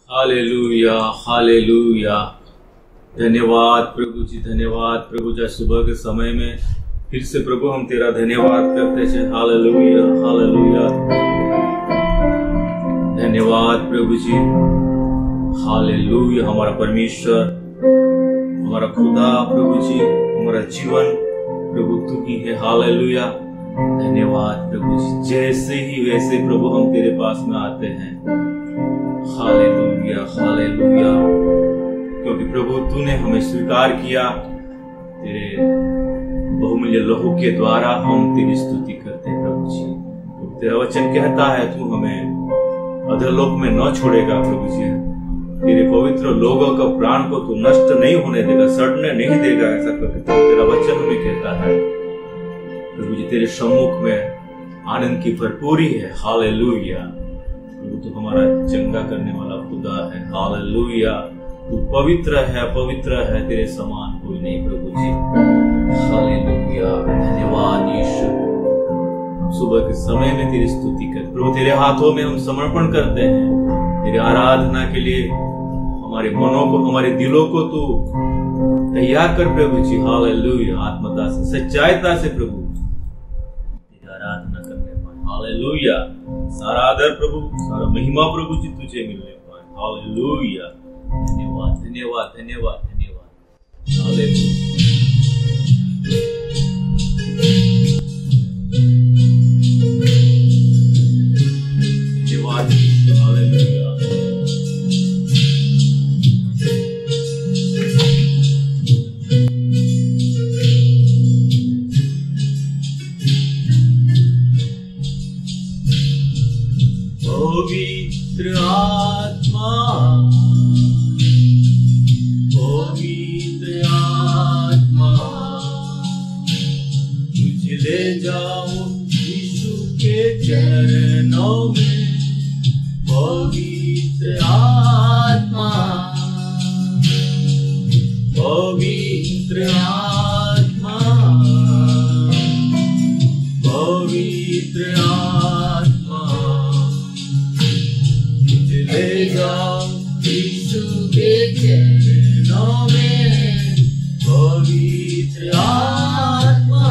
Hallelujah hallelujah. धन्यवाद प्रभु जी, धन्यवाद प्रभु जी। सुबह के समय में फिर से प्रभु हम तेरा धन्यवाद करते हैं। Hallelujah hallelujah. धन्यवाद प्रभु जी। हालेलुया। हमारा परमेश्वर, हमारा खुदा प्रभु जी, हमारा जीवन प्रभु तू ही है। हालेलुया। धन्यवाद प्रभु जी। जैसे ही वैसे प्रभु हम तेरे पास में आते हैं। Hallelujah hallelujah. क्योंकि प्रभु तूने हमें स्वीकार किया, तेरे बहुमूल्य लहू के द्वारा हम तेरी स्तुति करते हैं प्रभु जी। तेरा वचन कहता है तू हमें अधोलोक में न छोड़ेगा प्रभु जी। तेरे पवित्र लोगों का प्राण को तू नष्ट नहीं होने देगा, सड़ने नहीं देगा, ऐसा करके तेरा वचन हमें कहता है प्रभु जी। तेरे सम्मुख में आनंद की भरपूरी है। हालेलुया। प्रभु तू हमारा चंगा करने वाला खुदा है। हालेलुया। तू पवित्र है, तेरे समान कोई नहीं प्रभु जी। हालेलुया। धन्यवाद यीशु। सुबह के समय में तेरी स्तुति कर प्रभु, तेरे हाथों में हम समर्पण करते हैं तेरी आराधना के लिए। हमारे मनों को, हमारे दिलों को तू तैयार कर प्रभु जी। हालेलुया। आत्मता से, सच्चाईता से प्रभु तेरी आराधना करने पाए। हालेलुया। सारा आदर प्रभु, सारा महिमा प्रभु जी तुझे मिलने पाए। हालेलुया। धन्यवाद धन्यवाद धन्यवाद धन्यवाद। हालेलुया। धन्यवाद हालेलुया। पवित्र आत्मा, पवित्र आत्मा, मुझे ले जाओ यीशु के चरणों में। पवित्र आत्मा, पवित्र आत्मा, पवित्र आत्मा, मुझे ले जाओ यीशु के चरणों में। पवित्र आत्मा,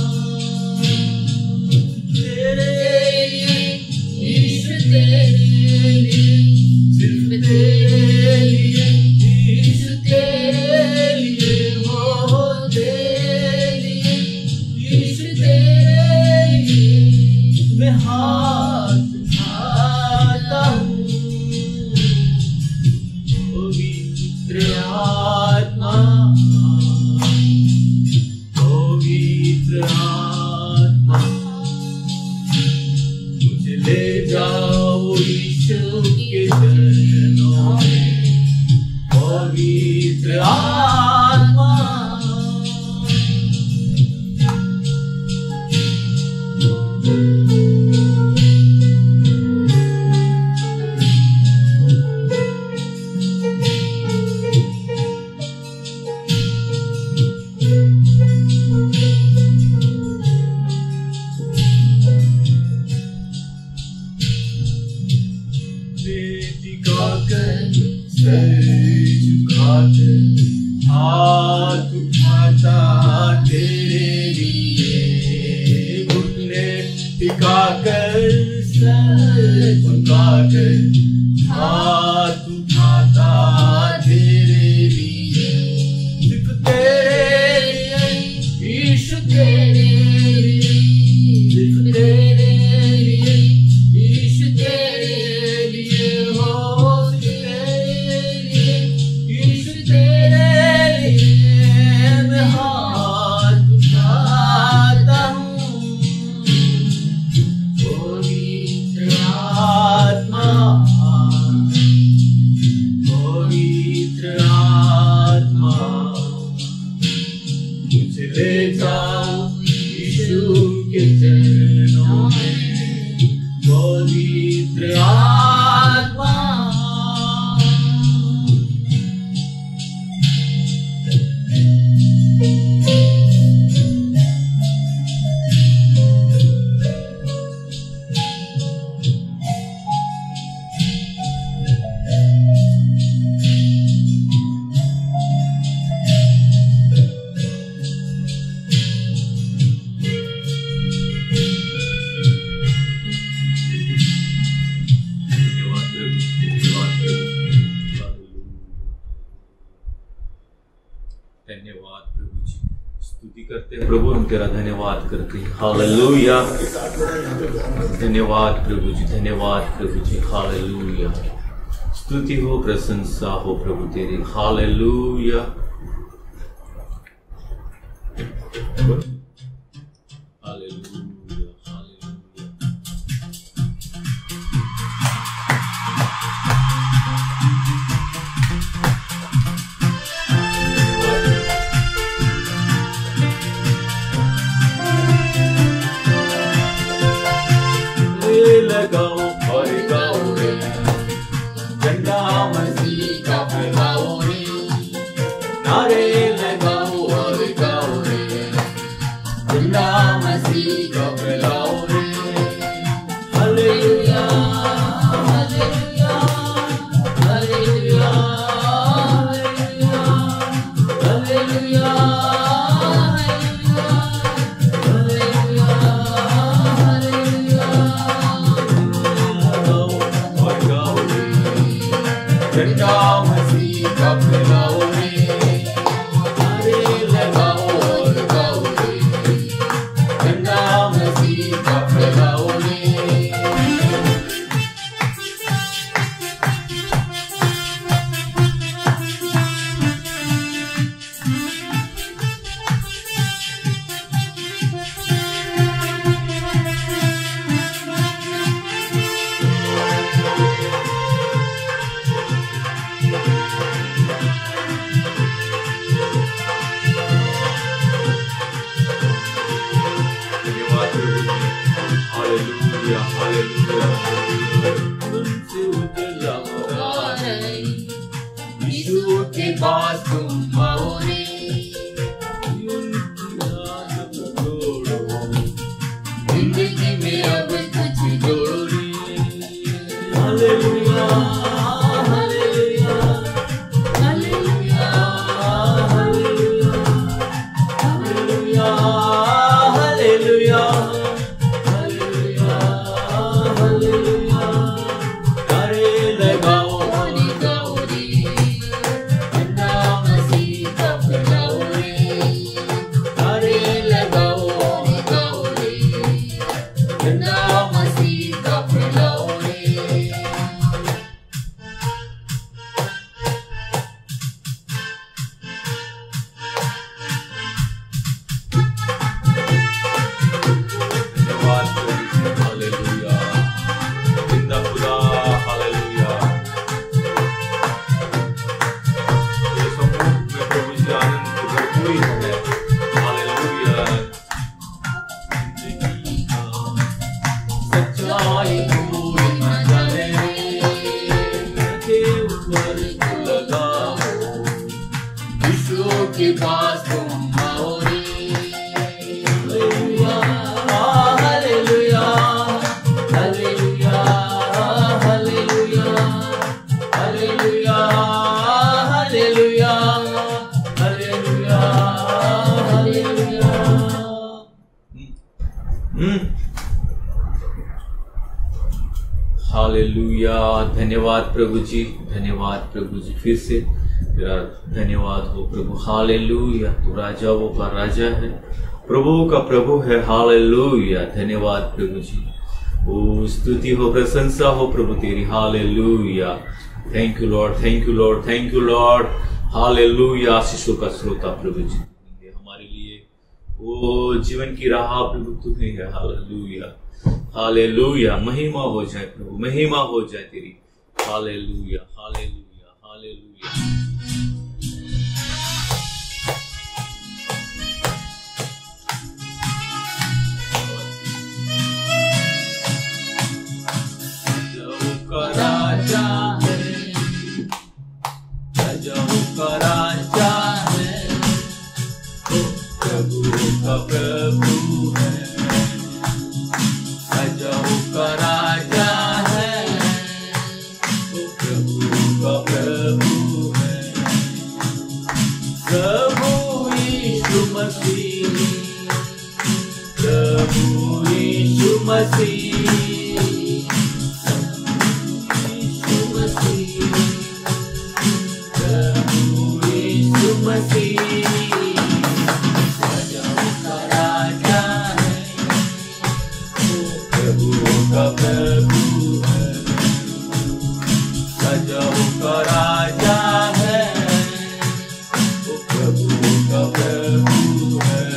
तेरे लिए यीशु, तेरे लिए, सिर्फ तेरे लिए यीशु, तेरे लिए, वो तेरे लिए यीशु, तेरे लिए मैं हाथ उठाता हूँ। पवित्र आत्मा, पवित्र आत्मा, मुझे ले जाओ यीशु के चरणों में। पवित्र आत्मा, हाथ उठाता तेरे लिए, घुटने टिकाकर सर झुकाकर, हाथ उठाता तेरे लिए, सिर्फ तेरे लिए यीशु, तेरे लिए, सिर्फ तेरे लिए यीशु, तेरे लिए, हो तेरे लिए यीशु, तेरे लिए धन्यवाद प्रभु जी, स्तुति करते हैं प्रभु, हम तेरा धन्यवाद करते हैं। हालेलुया, धन्यवाद प्रभु जी, धन्यवाद प्रभु जी। हालेलुया, स्तुति हो, प्रशंसा हो प्रभु तेरी। हालेलुया, हालेलुया, धन्यवाद प्रभु जी, धन्यवाद प्रभु जी। फिर से तेरा धन्यवाद हो प्रभु। हालेलुया, तू राजाओं का राजा है, प्रभुओं का प्रभु है। हालेलुया, धन्यवाद प्रभु जी। ओ स्तुति हो, प्रशंसा हो प्रभु तेरी। Hallelujah, thank you Lord, thank you Lord, thank you Lord. Hallelujah, आशीषों का श्रोता प्रभु जी हमारे लिए वो जीवन की राह प्रभु तुम्हें है। हालेलुया, हालेलुया, महिमा हो जाए प्रभु, महिमा हो जाए तेरी। Hallelujah, hallelujah, hallelujah. राजा है, राजाओं का राजा है, प्रभु का प्रभु है। राजाओं का राजा है, प्रभु का प्रभु है। राजाओं का राजा है, वो प्रभुओं का प्रभु है।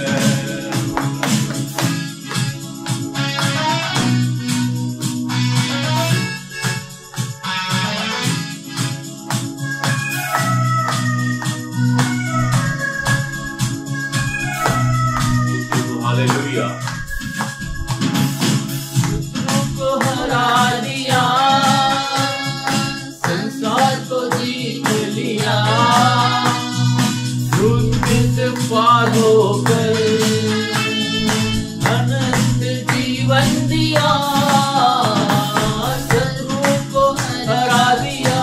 हालेलुया। शत्रु को हरा दिया, संसार को जीत लिया, मृत्यु से पार होकर अनंत जीवन दिया। शत्रु को हरा दिया,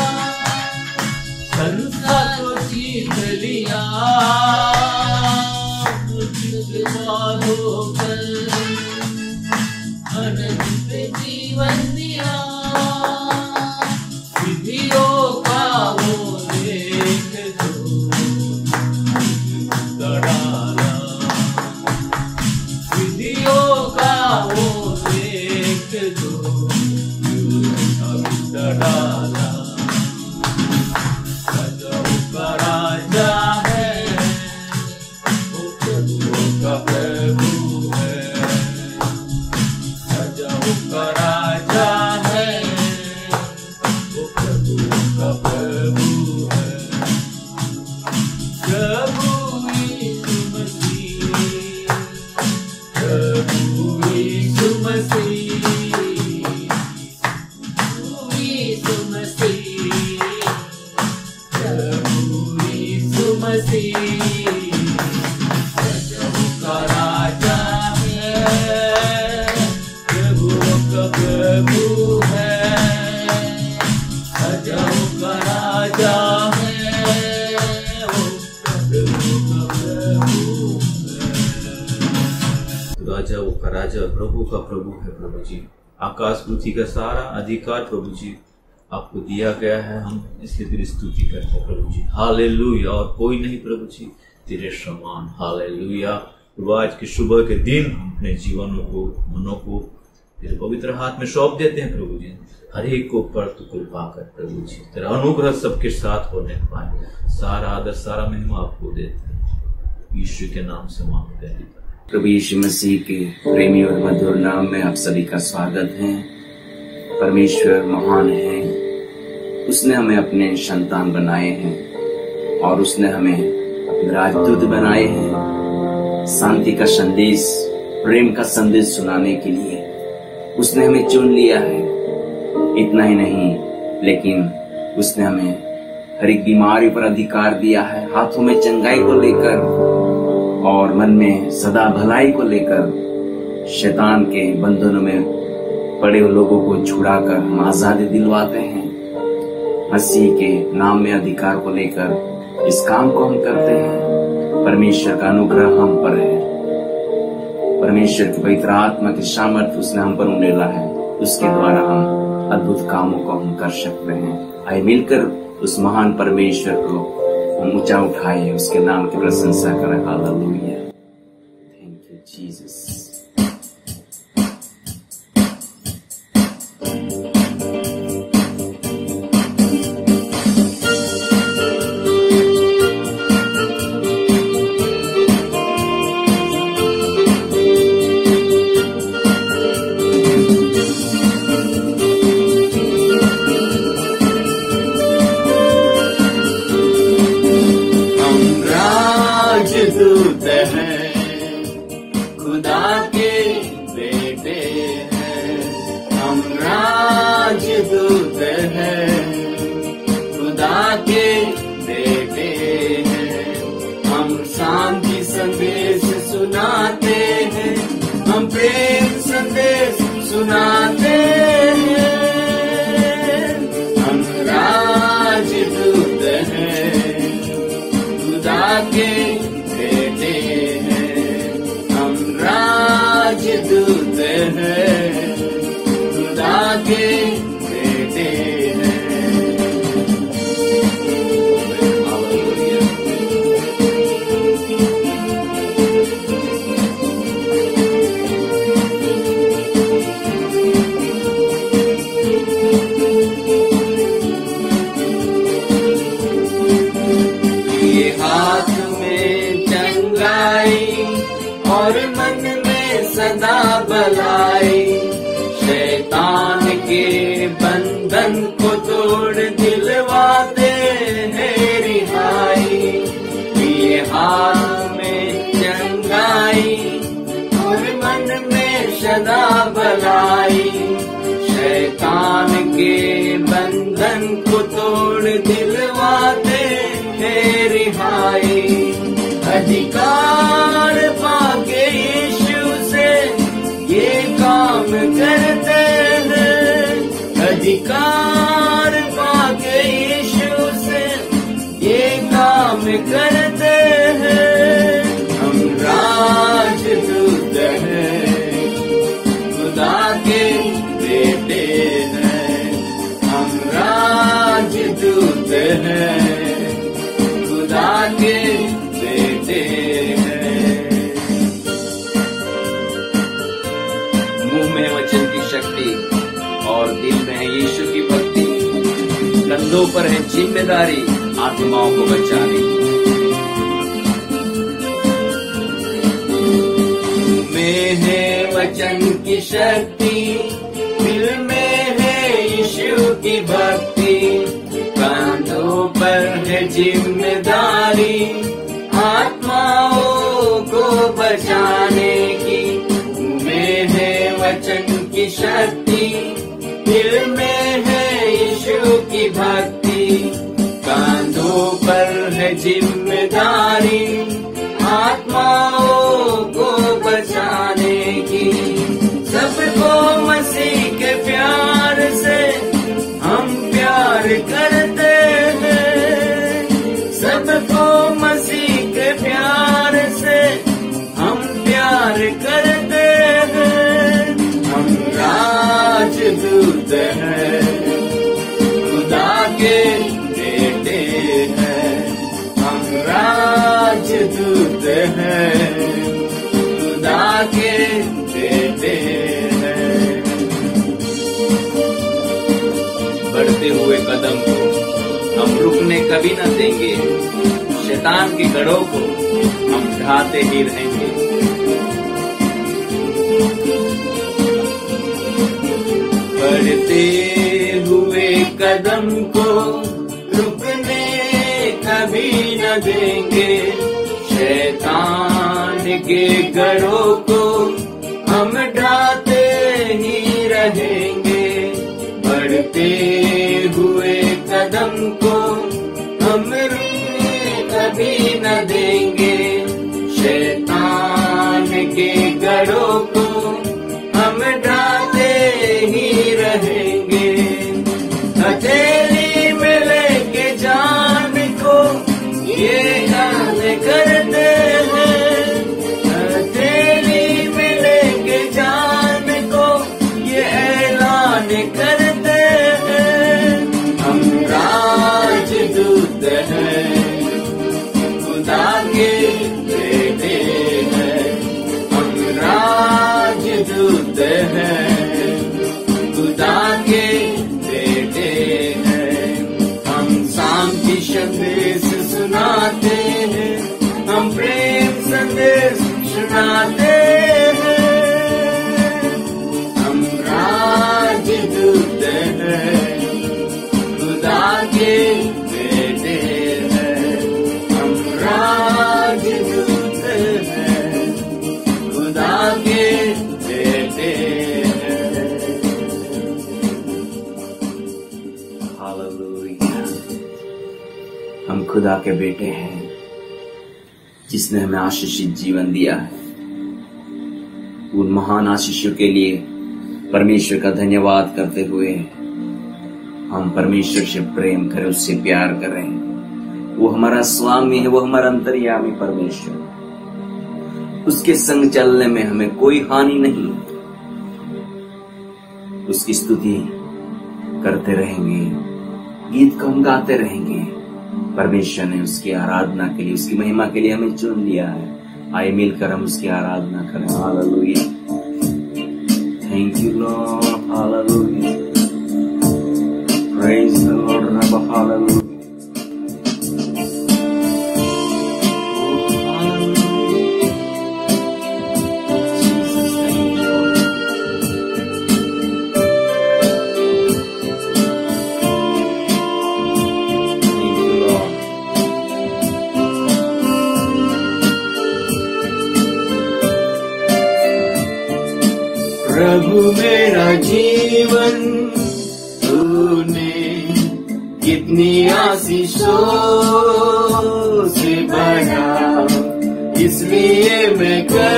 संसार को जीत लिया, पार होकर अनंत जीवन दिया। विधियों का वो लेख जो डाला, विधियों का वो लेख जो डाला। राजाओं का राजा है, का प्रभु है, राजाओं का राजा है, वो प्रभु का प्रभु है। प्रभु यीशु मसीह, प्रभु यीशु मसीह, प्रभु यीशु मसीह, प्रभु यीशु मसीह। राजा है, प्रभुओं का प्रभु है, राजाओं का राजा है, वो प्रभुओं का प्रभु है। राजाओं का राजा, प्रभु का प्रभु है प्रभु जी। आकाश पृथ्वी का सारा अधिकार प्रभु जी आपको दिया गया है, हम इसलिए तेरी स्तुति करते हैं प्रभु जी। हालेलुया। और कोई नहीं प्रभु जी तेरे समान। हालेलुया। आज के सुबह के दिन हम अपने जीवनों को, मनों को तेरे पवित्र हाथ में सौंप देते हैं प्रभु जी। हर एक को पर तू कृपा कर प्रभु जी, तेरा अनुग्रह सबके साथ होने पाए। सारा आदर सारा महिमा आपको देते हैं, यीशु के नाम से मांगते हैं। प्रभु यीशु मसीह के प्रेमी और मधुर नाम में आप सभी का स्वागत है। परमेश्वर महान है, उसने हमें अपने संतान बनाए हैं और उसने हमें अपने राजदूत बनाए हैं शांति का संदेश, प्रेम का संदेश सुनाने के लिए। उसने हमें चुन लिया है। इतना ही नहीं, लेकिन उसने हमें हर एक बीमारी पर अधिकार दिया है, हाथों में चंगाई को लेकर और मन में सदा भलाई को लेकर। शैतान के बंधनों में पड़े हुए लोगों को छुड़ाकर हम आजादी दिलवाते हैं। मसीह के नाम में अधिकार को लेकर इस काम को हम करते हैं। परमेश्वर का अनुग्रह हम पर है, परमेश्वर की पवित्र आत्मा की सामर्थ्य उसने हम पर उंडेला है, उसके द्वारा हम अद्भुत कामों को हम कर सकते हैं। आइए मिलकर उस महान परमेश्वर को हम ऊंचा उठाए, उसके नाम की प्रशंसा करें। हालेलुया। Thank you Jesus. राजदूत हैं, खुदा के बेटे हैं। हम राजदूत हैं, खुदा के बेटे हैं। हम शांति संदेश सुनाते हैं, हम प्रेम संदेश सुनाते हैं। हम राजदूत हैं, खुदा के बेटे हैं। हम राजदूत हैं, खुदा के बेटे हैं। भलाई, शैतान के बंधन को तोड़ दिलवाते हैं रिहाई। ये हाथ में चंगाई और मन में सदा भलाई, शैतान के बंधन को तोड़ दिलवाते हैं रिहाई। अधिकार पाके यीशु से ये काम करते हैं, अधिकार पाके यीशु से ये काम करते हैं। हम राजदूत हैं, खुदा के बेटे हैं, हम राजदूत हैं, खुदा के बेटे हैं। मुंह में वचन की शक्ति और दिल में है यीशु की भक्ति, कंधों पर है जिम्मेदारी आत्माओं को बचाने की। में है वचन की शक्ति, दिल में है यीशु की भक्ति, कंधों पर है जिम्मेदारी आत्माओं को बचाने की। में है वचन की शक्ति, दिल में है यीशु की भक्ति, कंधों पर है जिम्मेदारी आत्माओं को बचाने की। सबको मसीह के प्यार से हम प्यार करते हैं, सबको मसीह के प्यार से हम प्यार करते हैं। हम राजदूत हैं, खुदा के बेटे हैं, हम राजदूत हैं, खुदा के बेटे हैं। बढ़ते हुए कदम को हम रुकने कभी न देंगे, शैतान के गढ़ों को हम ढाते ही रहेंगे। बढ़ते हुए कदम को रुकने कभी न देंगे, शैतान के गढ़ों को हम ढाते ही रहेंगे। बढ़ते हुए कदम को हम रुकने कभी न देंगे, शैतान के गढ़ों को हम ढाते ही रहेंगे। हथेली में लेके जान को ये ऐलान करते हैं, हथेली में लेके जान को ये ऐलान करते हैं। हम राजदूत हैं, खुदा के बेटे हैं, हम राजदूत हैं, खुदा के बेटे हैं। हम शांति संदेश सुनाते हैं, हम प्रेम संदेश सुनाते हैं। हम राजदूत हैं, खुदा के बेटे हैं, हम राजदूत हैं, खुदा के बेटे हैं। हालेलुया। हम खुदा के बेटे हैं जिसने हमें आशीषित जीवन दिया है। उन महान आशीषों के लिए परमेश्वर का धन्यवाद करते हुए हम परमेश्वर से प्रेम करें, उससे प्यार करें। वो हमारा स्वामी है, वो हमारा अंतर्यामी परमेश्वर। उसके संग चलने में हमें कोई हानि नहीं। उसकी स्तुति करते रहेंगे, गीत को हम गाते रहेंगे। परमेश्वर ने उसकी आराधना के लिए, उसकी महिमा के लिए हमें चुन लिया है। आइए मिलकर हम उसकी आराधना करें। Hallelujah. Thank you Lord. Hallelujah. Praise the Lord. Hallelujah. Jesus, thank you, Lord. प्रभु मेरा जीवन तूने कितनी आशीषों से भरा, इसलिए मैं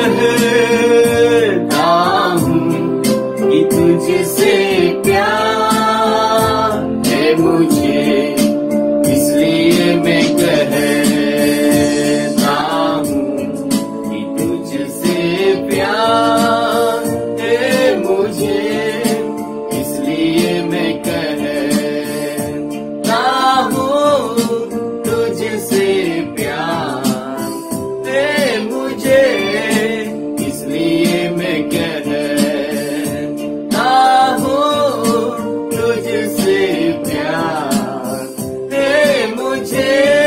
कहता हूँ कि तुझसे प्यार है मुझे, इसलिए मैं कहता हूँ कि तुझसे प्यार है मुझे, इसलिए मैं कहता हूँ तुझसे प्यार है मुझे, इसलिए मैं कहता हूँ तुझसे प्यार है मुझे।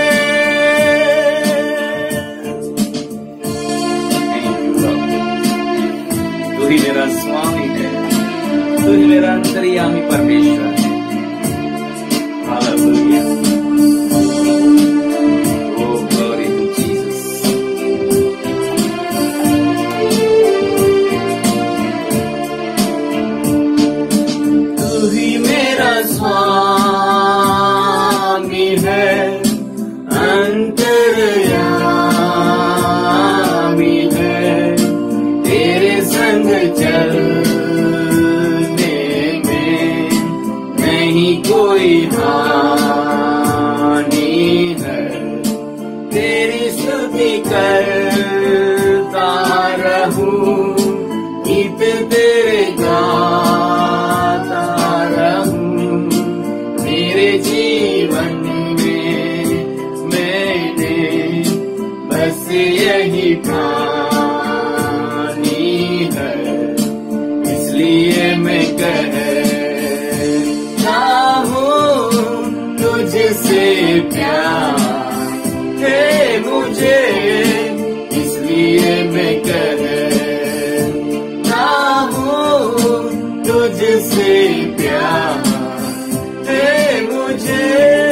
तू ही मेरा स्वामी है, तू ही मेरा अंतर्यामी परमेश्वर है। Hallelujah. Oh, glory to Jesus. तू ही मेरा स्वामी है, अंतर्यामी है, तेरे संग चलने में नहीं कोई हानि है, तेरी स्तुति करता रहूं, गीत तेरे गाता रहूं, मेरे जीवन में मैंने बस यही ठानी है, इसलिए मैं कहता हूँ तुझसे प्यार है मुझे, इसलिए मैं कहता हूँ तुझसे प्यार है मुझे।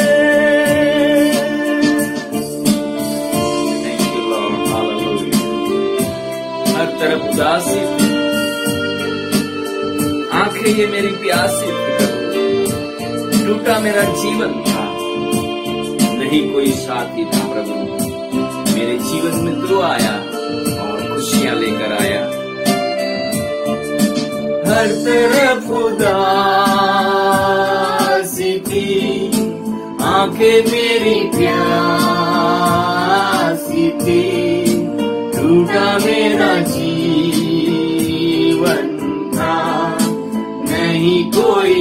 Thank you, Lord. Hallelujah. हर तरफ उदासी, आंखें ये मेरी प्यासी थी, टूटा मेरा जीवन था, नहीं कोई साथी था प्रभु, मेरे जीवन में तू आया और खुशियां लेकर आया। हर तरफ उदासी थी, आंखें मेरी प्यासी थी, टूटा मेरा जीवन था, नहीं कोई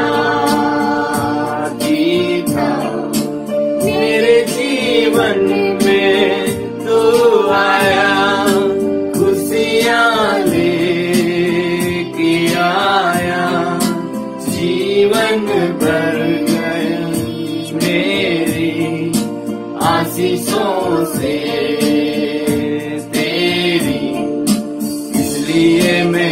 साथी था, मेरे जीवन में तू आया, खुशियां लेके आया, जीवन भर गए मेरी आशीषों से तेरी, इसलिए मैं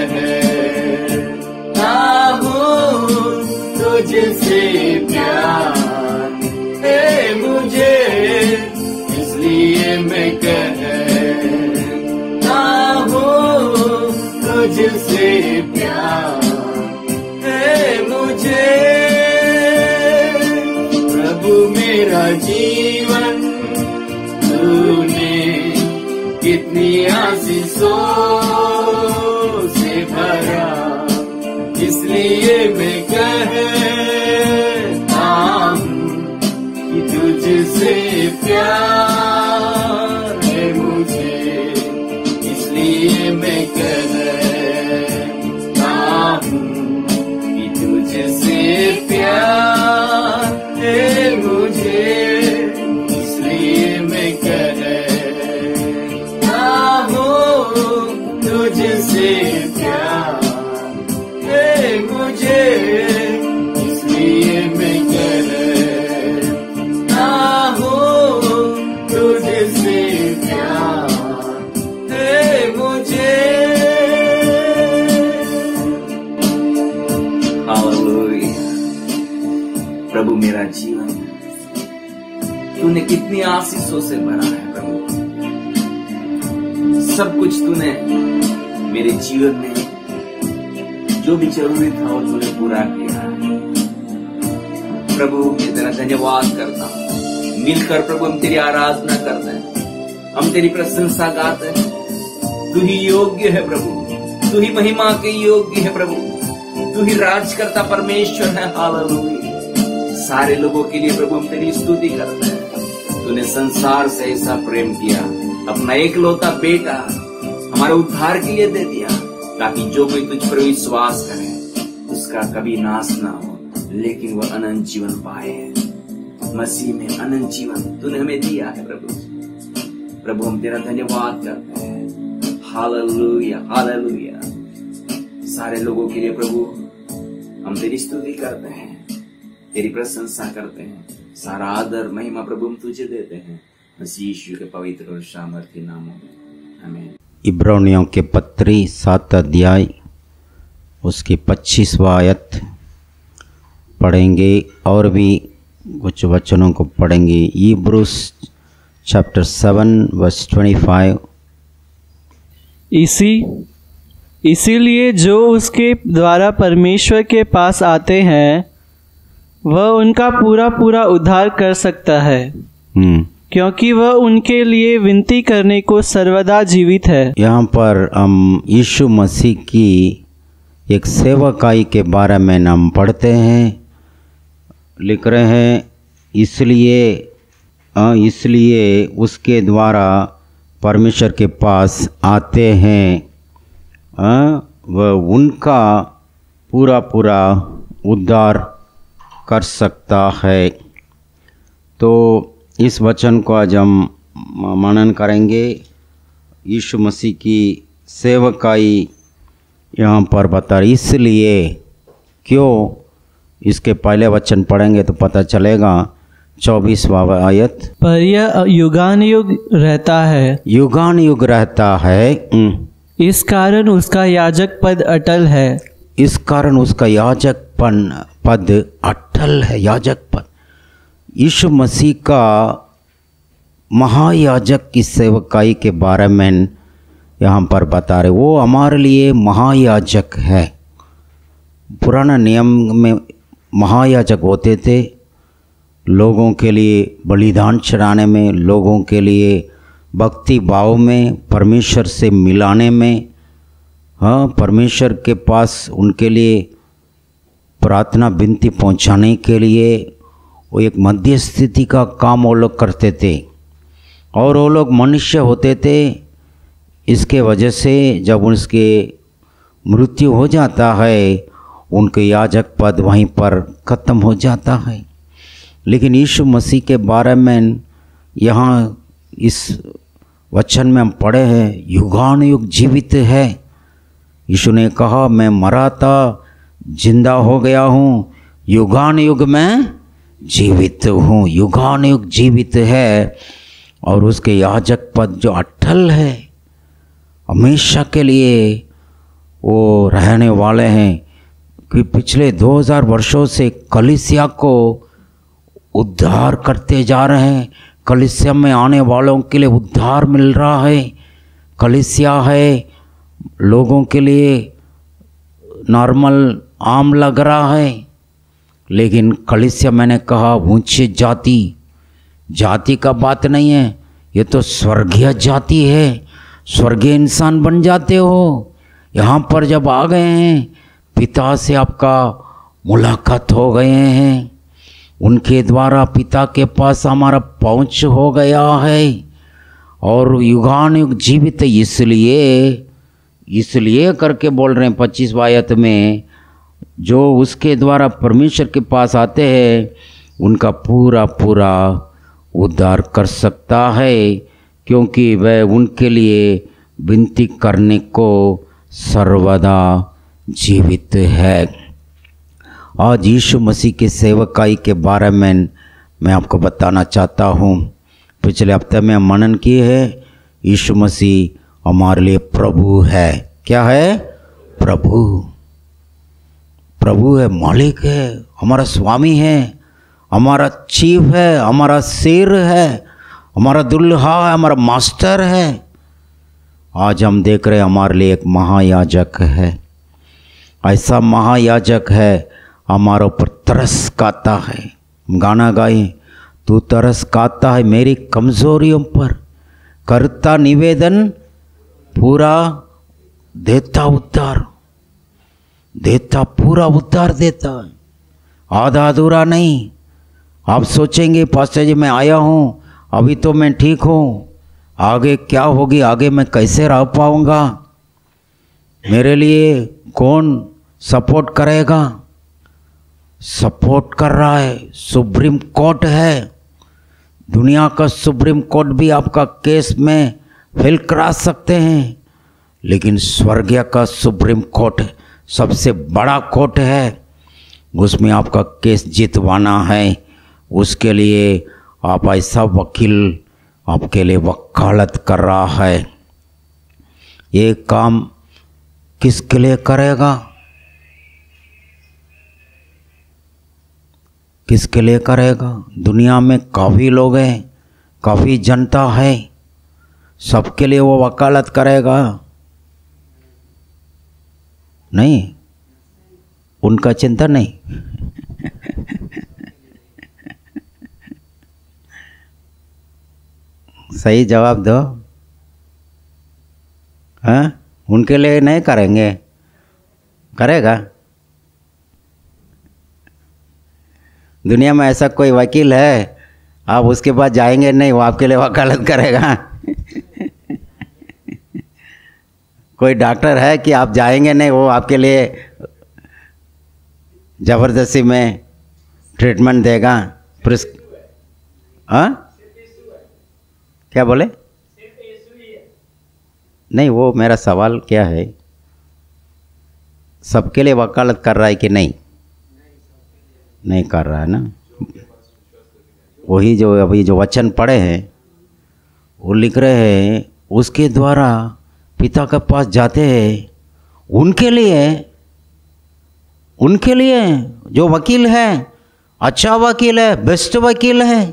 कहता हूँ तुझसे प्यार है मुझे, इसलिए मैं कहता हूँ तुझसे प्यार है मुझे। प्रभु मेरा जीवन तूने कितनी आशीषों से भरा, इसलिए मैं कहता हूँ कि तुझसे प्यार है मुझे, इसलिए मैं कहता हूँ कि तुझसे प्यार है मुझे, इसलिए मैं कहता हूँ तुझसे प्यार है मुझे, इसलिए मैं कहता हूँ तुझसे प्यार है मुझे। हालेलुया। प्रभु मेरा जीवन तूने कितनी आशीषों से भरा है प्रभु, सब कुछ तूने मेरे जीवन में जो भी जरूरी था उन्होंने पूरा किया। प्रभु मैं तेरा धन्यवाद करता हूँ। मिलकर प्रभु हम तेरी आराधना करते हैं, हम तेरी प्रशंसा गाते हैं। तू ही योग्य है प्रभु, तू ही महिमा के योग्य है प्रभु, तू ही राज करता परमेश्वर है। हालेलुया। सारे लोगों के लिए प्रभु हम तेरी स्तुति करते हैं। तूने संसार से ऐसा प्रेम किया, अपना एकलौता बेटा हमारे उद्धार के लिए दे दिया, ताकि जो कोई तुझ पर विश्वास करे उसका कभी नाश ना हो, लेकिन वह अनंत जीवन पाए। मसीह में अनंत जीवन तूने हमें दिया है प्रभु। प्रभु हम तेरा धन्यवाद करते हैं। Hallelujah, hallelujah. सारे लोगों के लिए प्रभु हम तेरी स्तुति करते हैं, तेरी प्रशंसा करते हैं। सारा आदर महिमा प्रभु हम तुझे देते हैं, मसीह यीशु के पवित्र और सामर्थी नामों में, आमीन। इब्रानियों के पत्री 7 अध्याय उसकी 25वां आयत पढ़ेंगे और भी कुछ वचनों को पढ़ेंगे। Hebrews chapter 7 verse 25। इसीलिए जो उसके द्वारा परमेश्वर के पास आते हैं वह उनका पूरा पूरा उद्धार कर सकता है, क्योंकि वह उनके लिए विनती करने को सर्वदा जीवित है। यहाँ पर हम यीशु मसीह की एक सेवकाई के बारे में हम पढ़ते हैं। लिख रहे हैं इसलिए उसके द्वारा परमेश्वर के पास आते हैं, वह उनका पूरा पूरा उद्धार कर सकता है। तो इस वचन को आज हम मनन करेंगे। यीशु मसीह की सेवकाई यहाँ पर बता रही, इसलिए क्यों, इसके पहले वचन पढ़ेंगे तो पता चलेगा। 24वां आयत, पर यह युगानुयुग रहता है, युगानुयुग रहता है। इस कारण उसका याजक पद अटल है। इस कारण उसका याजक पद अटल है। याजक पद यीशु मसीह का महायाजक की सेवकाई के बारे में यहाँ पर बता रहे। वो हमारे लिए महायाजक है। पुराना नियम में महायाजक होते थे लोगों के लिए बलिदान चढ़ाने में, लोगों के लिए भक्ति भाव में, परमेश्वर से मिलाने में, हाँ, परमेश्वर के पास उनके लिए प्रार्थना विनती पहुंचाने के लिए वो एक मध्यस्थिति का काम वो लोग करते थे। और वो लोग मनुष्य होते थे, इसके वजह से जब उसके मृत्यु हो जाता है उनके याजक पद वहीं पर ख़त्म हो जाता है। लेकिन यीशु मसीह के बारे में यहाँ इस वचन में हम पढ़े हैं, युगानुयुग जीवित है। यीशु ने कहा, मैं मरा था, जिंदा हो गया हूँ, युगानुयुग में जीवित हूँ। युगानुयुग जीवित है और उसके याजक पद जो अटल है, हमेशा के लिए वो रहने वाले हैं। कि पिछले 2000 वर्षों से कलीसिया को उद्धार करते जा रहे हैं। कलीसिया में आने वालों के लिए उद्धार मिल रहा है। कलीसिया है लोगों के लिए नॉर्मल आम लग रहा है, लेकिन कलीसिया, मैंने कहा, ऊंची जाति का बात नहीं है, ये तो स्वर्गीय जाति है। स्वर्गीय इंसान बन जाते हो। यहाँ पर जब आ गए हैं, पिता से आपका मुलाकात हो गए हैं, उनके द्वारा पिता के पास हमारा पहुँच हो गया है और युगानुयुग जीवित है। इसलिए करके बोल रहे हैं 25वां आयत में, जो उसके द्वारा परमेश्वर के पास आते हैं उनका पूरा पूरा उद्धार कर सकता है, क्योंकि वह उनके लिए विनती करने को सर्वदा जीवित है। आज यीशु मसीह के सेवकाई के बारे में मैं आपको बताना चाहता हूँ। पिछले हफ्ते में हम मनन किए हैं, यीशु मसीह हमारे लिए प्रभु है। क्या है? प्रभु है, मालिक है, हमारा स्वामी है, हमारा चीफ है, हमारा सिर है, हमारा दुल्हा है, हमारा मास्टर है। आज हम देख रहे हैं हमारे लिए एक महायाजक है। ऐसा महायाजक है, हमारे ऊपर तरस खाता है। गाना गाए, तू तरस खाता है मेरी कमजोरियों पर, करता निवेदन पूरा देता उद्धार, देता पूरा उद्धार देता है, आधा अधूरा नहीं। आप सोचेंगे पास्टर जी मैं आया हूँ, अभी तो मैं ठीक हूँ, आगे क्या होगी, आगे मैं कैसे रह पाऊँगा, मेरे लिए कौन सपोर्ट करेगा। सपोर्ट कर रहा है, सुप्रीम कोर्ट है, दुनिया का सुप्रीम कोर्ट भी आपका केस में फेल करा सकते हैं, लेकिन स्वर्गीय का सुप्रीम कोर्ट सबसे बड़ा कोर्ट है, उसमें आपका केस जितवाना है। उसके लिए आप ऐसा वकील आपके लिए वकालत कर रहा है। ये काम किसके लिए करेगा, किसके लिए करेगा? दुनिया में काफ़ी लोग हैं, काफ़ी जनता है, सबके लिए वो वकालत करेगा? नहीं, उनका चिंता नहीं। सही जवाब दो। हाँ, उनके लिए नहीं करेंगे, करेगा? दुनिया में ऐसा कोई वकील है आप उसके पास जाएंगे नहीं, वो आपके लिए वकालत करेगा? कोई डॉक्टर है कि आप जाएंगे नहीं, वो आपके लिए ज़बरदस्ती में ट्रीटमेंट देगा? हाँ, क्या बोले? नहीं, वो मेरा सवाल क्या है, सबके लिए वकालत कर रहा है कि नहीं? नहीं कर रहा है ना। वही जो अभी जो वचन पढ़े हैं वो लिख रहे हैं, उसके द्वारा पिता के पास जाते हैं, उनके लिए जो वकील है, अच्छा वकील है, बेस्ट वकील है,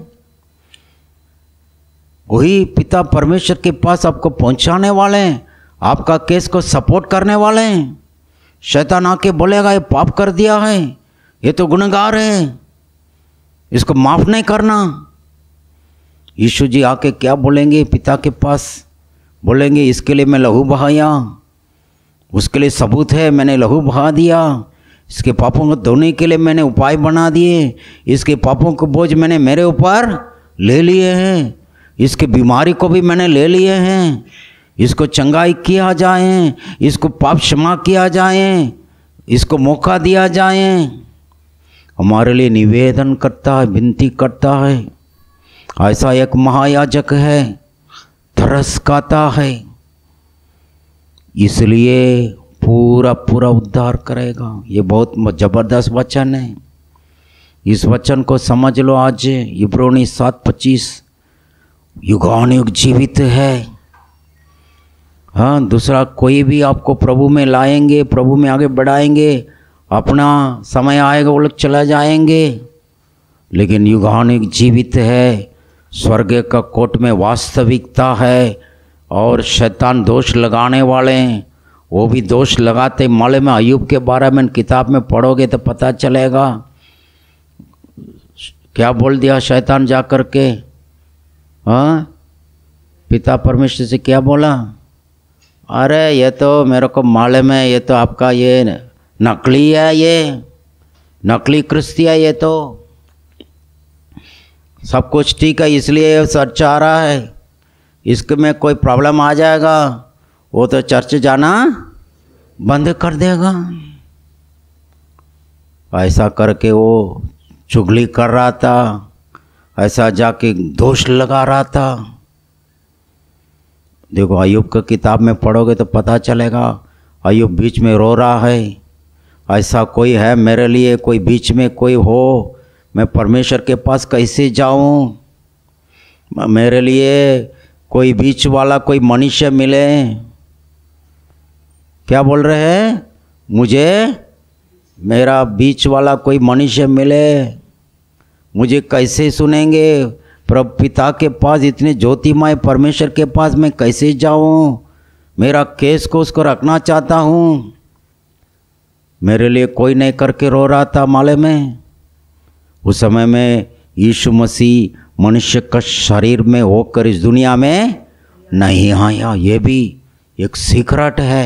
वही पिता परमेश्वर के पास आपको पहुंचाने वाले हैं, आपका केस को सपोर्ट करने वाले हैं। शैतान आके बोलेगा ये पाप कर दिया है, ये तो गुनहगार है, इसको माफ नहीं करना। यीशु जी आके क्या बोलेंगे पिता के पास? बोलेंगे इसके लिए मैं लहू बहाया, उसके लिए सबूत है, मैंने लहू बहा दिया, इसके पापों को धोने के लिए मैंने उपाय बना दिए, इसके पापों को बोझ मैंने मेरे ऊपर ले लिए हैं, इसके बीमारी को भी मैंने ले लिए हैं, इसको चंगाई किया जाए, इसको पाप क्षमा किया जाए, इसको मौका दिया जाए। हमारे लिए निवेदन करता है, विनती करता है। ऐसा एक महायाजक है, तरस खाता है, इसलिए पूरा पूरा उद्धार करेगा। ये बहुत जबरदस्त वचन है, इस वचन को समझ लो। आज इब्रानी 7:25 युगानुयुग जीवित है। हाँ, दूसरा कोई भी आपको प्रभु में लाएंगे, प्रभु में आगे बढ़ाएंगे, अपना समय आएगा वो लोग चला जाएंगे, लेकिन युगानुयुग जीवित है। स्वर्ग का कोर्ट में वास्तविकता है, और शैतान दोष लगाने वाले हैं, वो भी दोष लगाते। मालूम में अय्यूब के बारे में किताब में पढ़ोगे तो पता चलेगा क्या बोल दिया शैतान जा कर के। हाँ, पिता परमेश्वर से क्या बोला? अरे ये तो मेरे को मालूम है, ये तो आपका ये नकली है, ये नकली क्रिस्ती है, ये तो सब कुछ ठीक है, इसलिए सच चाह रहा है, इसके में कोई प्रॉब्लम आ जाएगा वो तो चर्च जाना बंद कर देगा। ऐसा करके वो चुगली कर रहा था, ऐसा जाके दोष लगा रहा था। देखो अय्यूब की किताब में पढ़ोगे तो पता चलेगा, अय्यूब बीच में रो रहा है, ऐसा कोई है मेरे लिए, कोई बीच में कोई हो, मैं परमेश्वर के पास कैसे जाऊं, मेरे लिए कोई बीच वाला कोई मनुष्य मिले। क्या बोल रहे हैं? मुझे मेरा बीच वाला कोई मनुष्य मिले, मुझे कैसे सुनेंगे? प्रभु पिता के पास, इतने ज्योतिमय परमेश्वर के पास मैं कैसे जाऊं? मेरा केस को उसको रखना चाहता हूं। मेरे लिए कोई नहीं करके रो रहा था माले में। उस समय में यीशु मसीह मनुष्य का शरीर में होकर इस दुनिया में नहीं आया। ये भी एक सीक्रेट है।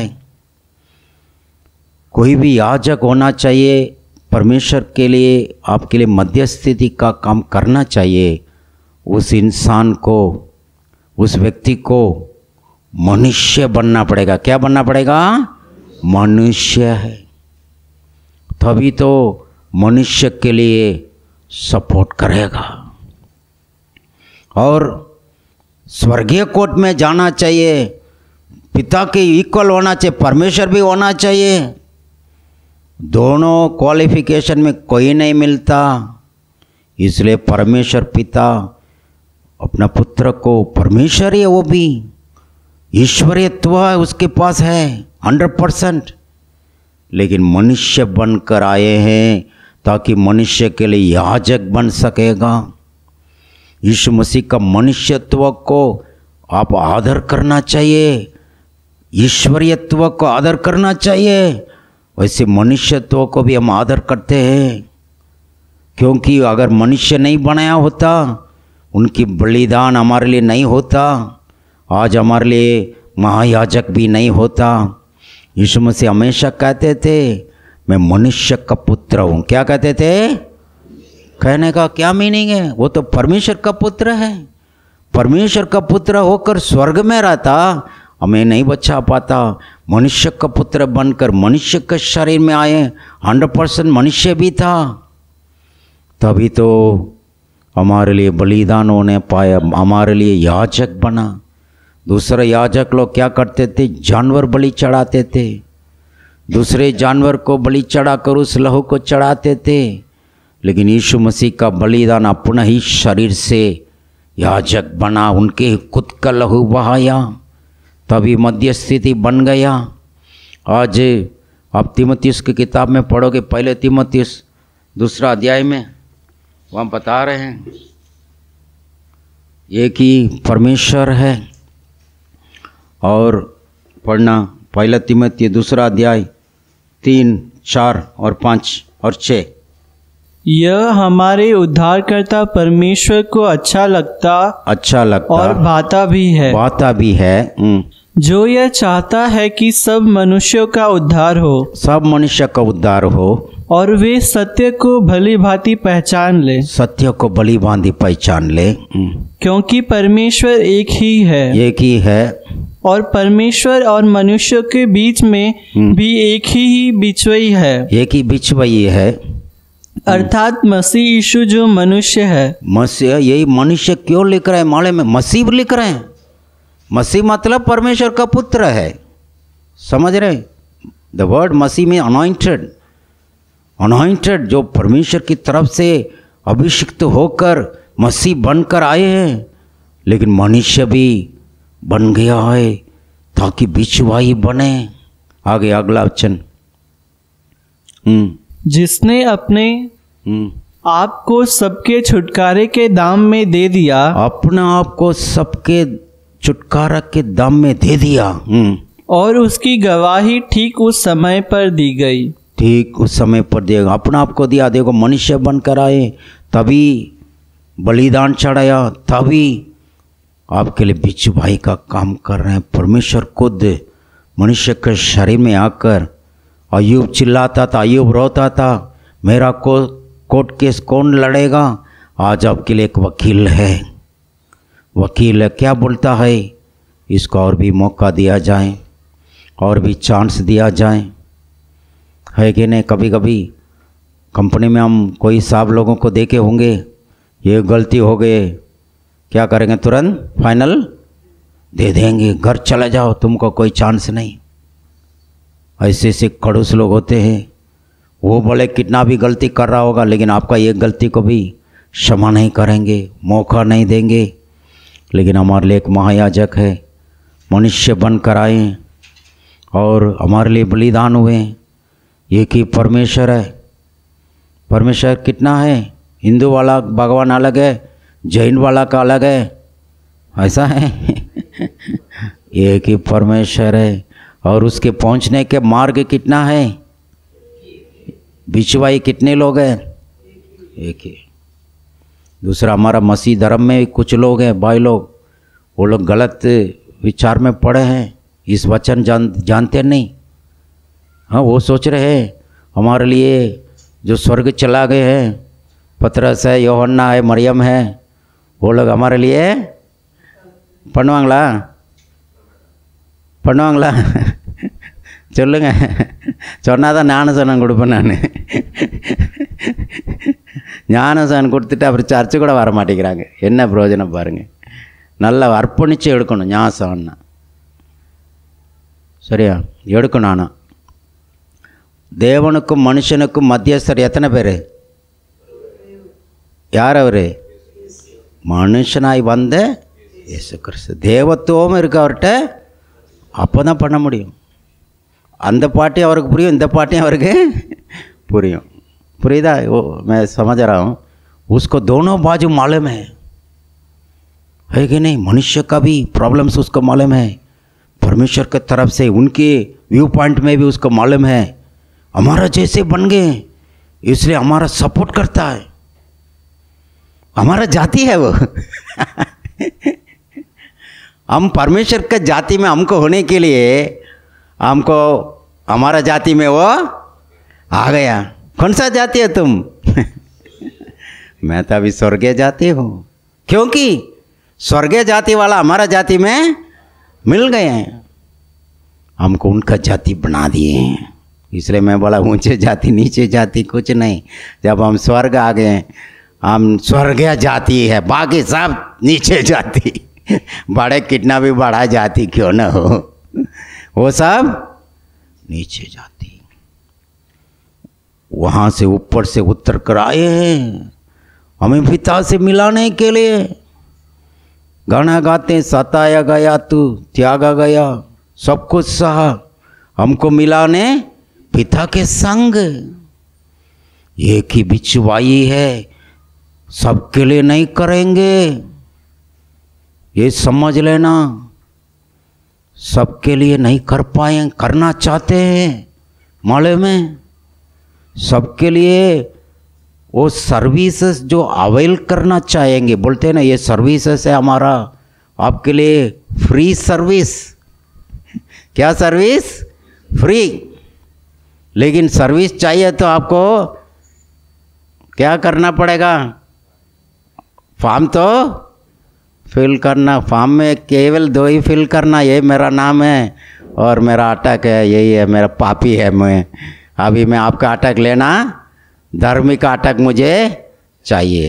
कोई भी याजक होना चाहिए, परमेश्वर के लिए, आपके लिए मध्यस्थी का काम करना चाहिए। उस इंसान को, उस व्यक्ति को मनुष्य बनना पड़ेगा। क्या बनना पड़ेगा? मनुष्य है, तभी तो मनुष्य के लिए सपोर्ट करेगा। और स्वर्गीय कोर्ट में जाना चाहिए, पिता के इक्वल होना चाहिए, परमेश्वर भी होना चाहिए। दोनों क्वालिफिकेशन में कोई नहीं मिलता, इसलिए परमेश्वर पिता अपना पुत्र को, परमेश्वर ही है, वो भी ईश्वरीयत्व उसके पास है 100%, लेकिन मनुष्य बनकर आए हैं ताकि मनुष्य के लिए याजक बन सकेगा। यीशु मसीह का मनुष्यत्व को आप आदर करना चाहिए, ईश्वरीयत्व को आदर करना चाहिए। वैसे मनुष्यत्व को भी हम आदर करते हैं, क्योंकि अगर मनुष्य नहीं बनाया होता, उनकी बलिदान हमारे लिए नहीं होता, आज हमारे लिए महायाजक भी नहीं होता। यीशु मसीह हमेशा कहते थे मैं मनुष्य का पुत्र हूँ। क्या कहते थे? कहने का क्या मीनिंग है? वो तो परमेश्वर का पुत्र है। परमेश्वर का पुत्र होकर स्वर्ग में रहता, हमें नहीं बचा पाता। मनुष्य का पुत्र बनकर मनुष्य के शरीर में आए, 100% मनुष्य भी था, तभी तो हमारे लिए बलिदान होने पाया, हमारे लिए याजक बना। दूसरे याजक लोग क्या करते थे? जानवर बलि चढ़ाते थे, दूसरे जानवर को बलि चढ़ाकर उस लहू को चढ़ाते थे, लेकिन यीशु मसीह का बलिदान अपना ही शरीर से याजक बना, उनके खुद का लहू बहाया, तभी मध्यस्थिति बन गया। आज आप तीमुथियुस की किताब में पढ़ोगे, पहले तीमुथियुस 2 अध्याय में, वहाँ बता रहे हैं एक ही परमेश्वर है। और पढ़ना पहला तीमुथियुस 2 अध्याय 3, 4 और 5 और 6। यह हमारे उद्धारकर्ता परमेश्वर को अच्छा लगता और भाता भी है, जो यह चाहता है कि सब मनुष्यों का उद्धार हो, सब मनुष्य का उद्धार हो, और वे सत्य को भली भांति पहचान ले, सत्य को भली भांति पहचान ले। क्योंकि परमेश्वर एक ही है, और परमेश्वर और मनुष्य के बीच में भी एक ही बिचवई है, अर्थात मसीह यीशु जो मनुष्य है। मसीह, यही मनुष्य क्यों लिख रहे हैं माले में? मसीह लिख रहे हैं। मसीह मतलब परमेश्वर का पुत्र है, समझ रहे? द वर्ड मसीह में अनॉइंटेड, अनॉइंटेड जो परमेश्वर की तरफ से अभिषिक्त होकर मसीह बनकर आए हैं, लेकिन मनुष्य भी बन गया है ताकि बिचवाई बने। आगे अगला वचन, जिसने अपने आप को सबके छुटकारे के दाम में दे दिया, अपने आप को सबके छुटकारा के दाम में दे दिया, और उसकी गवाही ठीक उस समय पर दी गई। ठीक उस समय पर देगा, अपना आप को दिया। देखो मनुष्य बनकर आए, तभी बलिदान चढ़ाया, तभी आपके लिए बिचवाई का काम कर रहे हैं। परमेश्वर खुद मनुष्य के शरीर में आकर, अय्यूब चिल्लाता था, अय्यूब रोता था, मेरा कोर्ट केस कौन लड़ेगा? आज आपके लिए एक वकील है, वकील है। क्या बोलता है? इसको और भी मौका दिया जाए, और भी चांस दिया जाए, है कि नहीं? कभी कभी कंपनी में हम कोई साहब लोगों को देखे होंगे, ये गलती हो गई, क्या करेंगे? तुरंत फाइनल दे देंगे, घर चले जाओ, तुमको कोई चांस नहीं। ऐसे ऐसे खड़ूस लोग होते हैं, वो बोले कितना भी गलती कर रहा होगा, लेकिन आपका एक गलती को भी क्षमा नहीं करेंगे, मौका नहीं देंगे। लेकिन हमारे लिए एक महायाजक है, मनुष्य बनकर आए और हमारे लिए बलिदान हुए। एक ही परमेश्वर है। परमेश्वर कितना है? हिंदू वाला भगवान अलग है, जैन वाला का अलग है, ऐसा है? एक ही परमेश्वर है। और उसके पहुंचने के मार्ग कितना है? बिचवाई कितने लोग हैं? एक ही। दूसरा, हमारा मसीह धर्म में कुछ लोग हैं भाई लोग, वो लोग गलत विचार में पड़े हैं, इस वचन जानते नहीं। हाँ, वो सोच रहे हैं हमारे लिए जो स्वर्ग चला गए हैं, पतरस है, யோहन्ना है, मरियम है, वो लोग हमारे लिए பண்ணுவாங்களா சொல்லுங்க, சொன்னாதான் ஞானசானம் கொடுப்பேன் நான். ஞானசானம் கொடுத்துட்டு அப்புறம் சர்ச்சு கூட வர மாட்டேங்கிறாங்க. என்ன பிரயோஜனம் பாருங்கள். நல்லா அர்ப்பணித்து எடுக்கணும் ஞானசானம். சரியா? எடுக்கணும். ஆனால் தேவனுக்கும் மனுஷனுக்கும் மத்தியஸ்தர் எத்தனை பேர்? யார் அவர்? மனுஷனாய் வந்த இயேசு கிறிஸ்து. தேவத்துவம் இருக்கு அவர்கிட்ட, அப்போ தான் பண்ண முடியும். அந்த பாட்டையும் அவருக்கு புரியும், இந்த பாட்டையும் அவருக்கு புரியும். புரியுதா? वो मैं समझ रहा हूँ. उसको दोनों बाजू मालूम है कि नहीं? मनुष्य का भी प्रॉब्लम्स उसको मालूम है, परमेश्वर की तरफ से उनके व्यू पॉइंट में भी उसको मालूम है. हमारा जैसे बन गए इसलिए हमारा सपोर्ट करता है. हमारा जाति है वो. हम परमेश्वर का जाति में हमको होने के लिए हमको हमारा जाति में वो आ गया. कौन सा जाति है तुम? मैं तो अभी स्वर्गीय जाति हूँ, क्योंकि स्वर्गीय जाति वाला हमारा जाति में मिल गए हैं. हमको उनका जाति बना दिए हैं. इसलिए मैं बोला ऊंचे जाति नीचे जाति कुछ नहीं. जब हम स्वर्ग आ गए, हम स्वर्गीय जाति है, बाकी सब नीचे जाति. बड़े कितना भी बड़ा जाति क्यों न हो, वो सब नीचे जाति. वहाँ से ऊपर से उतर कर आए हैं हमें पिता से मिलाने के लिए. गाना गाते, सताया गया तू, त्यागा गया, सब कुछ सहा, हमको मिलाने पिता के संग. एक ही बिचवाई है, सबके लिए नहीं करेंगे, ये समझ लेना. सबके लिए नहीं कर पाए, करना चाहते हैं माले में. सबके लिए वो सर्विसेज जो अवेल करना चाहेंगे, बोलते हैं ना ये सर्विसेज है हमारा आपके लिए फ्री सर्विस. क्या सर्विस? फ्री. लेकिन सर्विस चाहिए तो आपको क्या करना पड़ेगा? फॉर्म तो फिल करना. फॉर्म में केवल 2 ही फिल करना, ये मेरा नाम है और मेरा अटक है, यही है, मेरा पापी है मैं. अभी मैं आपका अटक लेना, धार्मिक अटक मुझे चाहिए.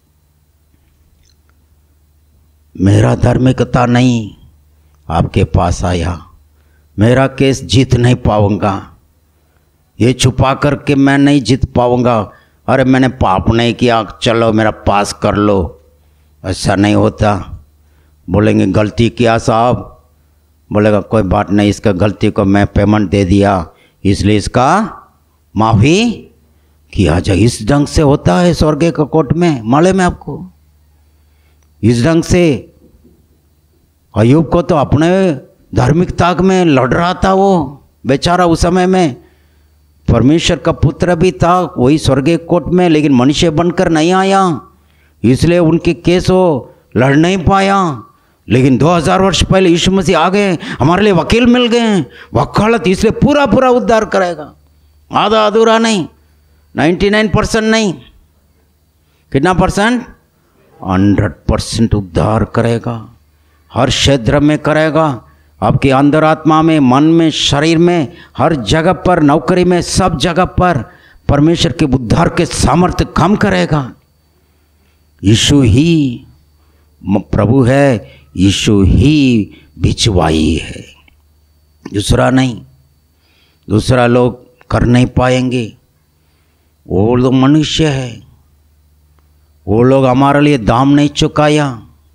मेरा धार्मिकता नहीं आपके पास आया, मेरा केस जीत नहीं पाऊंगा, ये छुपा करके मैं नहीं जीत पाऊंगा. अरे मैंने पाप नहीं किया, चलो मेरा पास कर लो. ऐसा नहीं होता. बोलेंगे गलती किया साहब, बोलेगा कोई बात नहीं, इसका गलती को मैं पेमेंट दे दिया इसलिए इसका माफ़ी किया जाए. इस ढंग से होता है स्वर्ग के कोर्ट में, मालूम है आपको? इस ढंग से अय्यूब को तो अपने धार्मिकता में लड़ रहा था वो बेचारा. उस समय में परमेश्वर का पुत्र भी था वही स्वर्गीय कोर्ट में, लेकिन मनुष्य बनकर नहीं आया, इसलिए उनके केस वो लड़ नहीं पाया. लेकिन 2000 वर्ष पहले यीशु मसीह आ गए, हमारे लिए वकील मिल गए, वकालत, इसलिए पूरा पूरा उद्धार करेगा. आधा अधूरा नहीं, 99% नहीं. कितना परसेंट? 100% उद्धार करेगा. हर क्षेत्र में करेगा, आपके अंतरात्मा में, मन में, शरीर में, हर जगह पर, नौकरी में, सब जगह पर परमेश्वर के उद्धार के सामर्थ्य काम करेगा. यीशु ही प्रभु है, यीशु ही बिचवाई है, दूसरा नहीं. दूसरा लोग कर नहीं पाएंगे. वो लोग मनुष्य है, वो लोग हमारे लिए दाम नहीं चुकाया.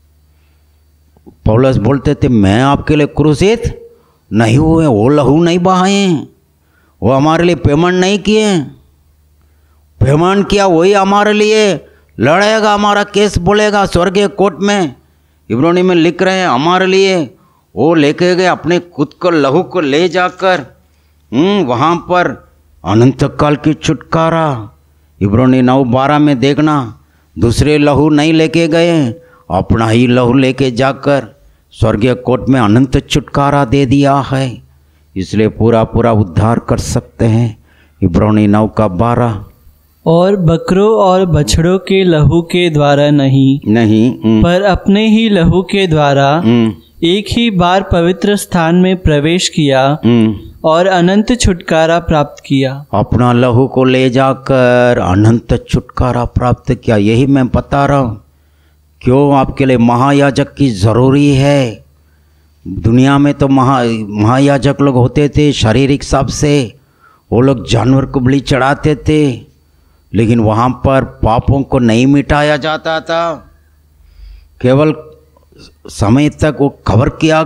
पौलुस बोलते थे मैं आपके लिए क्रूसित नहीं हुए, वो लहू नहीं बहाए, वो हमारे लिए पेमेंट नहीं किए. पेमेंट किया वही हमारे लिए लड़ेगा, हमारा केस बोलेगा स्वर्गीय कोर्ट में. इब्रानी में लिख रहे हैं हमारे लिए वो लेके गए, अपने खुद को लहू को ले जाकर वहाँ पर अनंत काल की छुटकारा। इब्रानी 9:12 में देखना, दूसरे लहू नहीं लेके गए, अपना ही लहू लेके जाकर स्वर्गीय कोर्ट में अनंत छुटकारा दे दिया है, इसलिए पूरा पूरा उद्धार कर सकते हैं। इब्रानी 9:12। और बकरों और बछड़ों के लहू के द्वारा नहीं पर अपने ही लहू के द्वारा एक ही बार पवित्र स्थान में प्रवेश किया और अनंत छुटकारा प्राप्त किया। अपना लहू को ले जाकर अनंत छुटकारा प्राप्त किया। यही मैं बता रहा हूँ क्यों आपके लिए महायाजक की ज़रूरी है। दुनिया में तो महायाजक लोग होते थे शारीरिक हिसाब से, वो लोग जानवर को बलि चढ़ाते थे, लेकिन वहाँ पर पापों को नहीं मिटाया जाता था, केवल समय तक वो कवर किया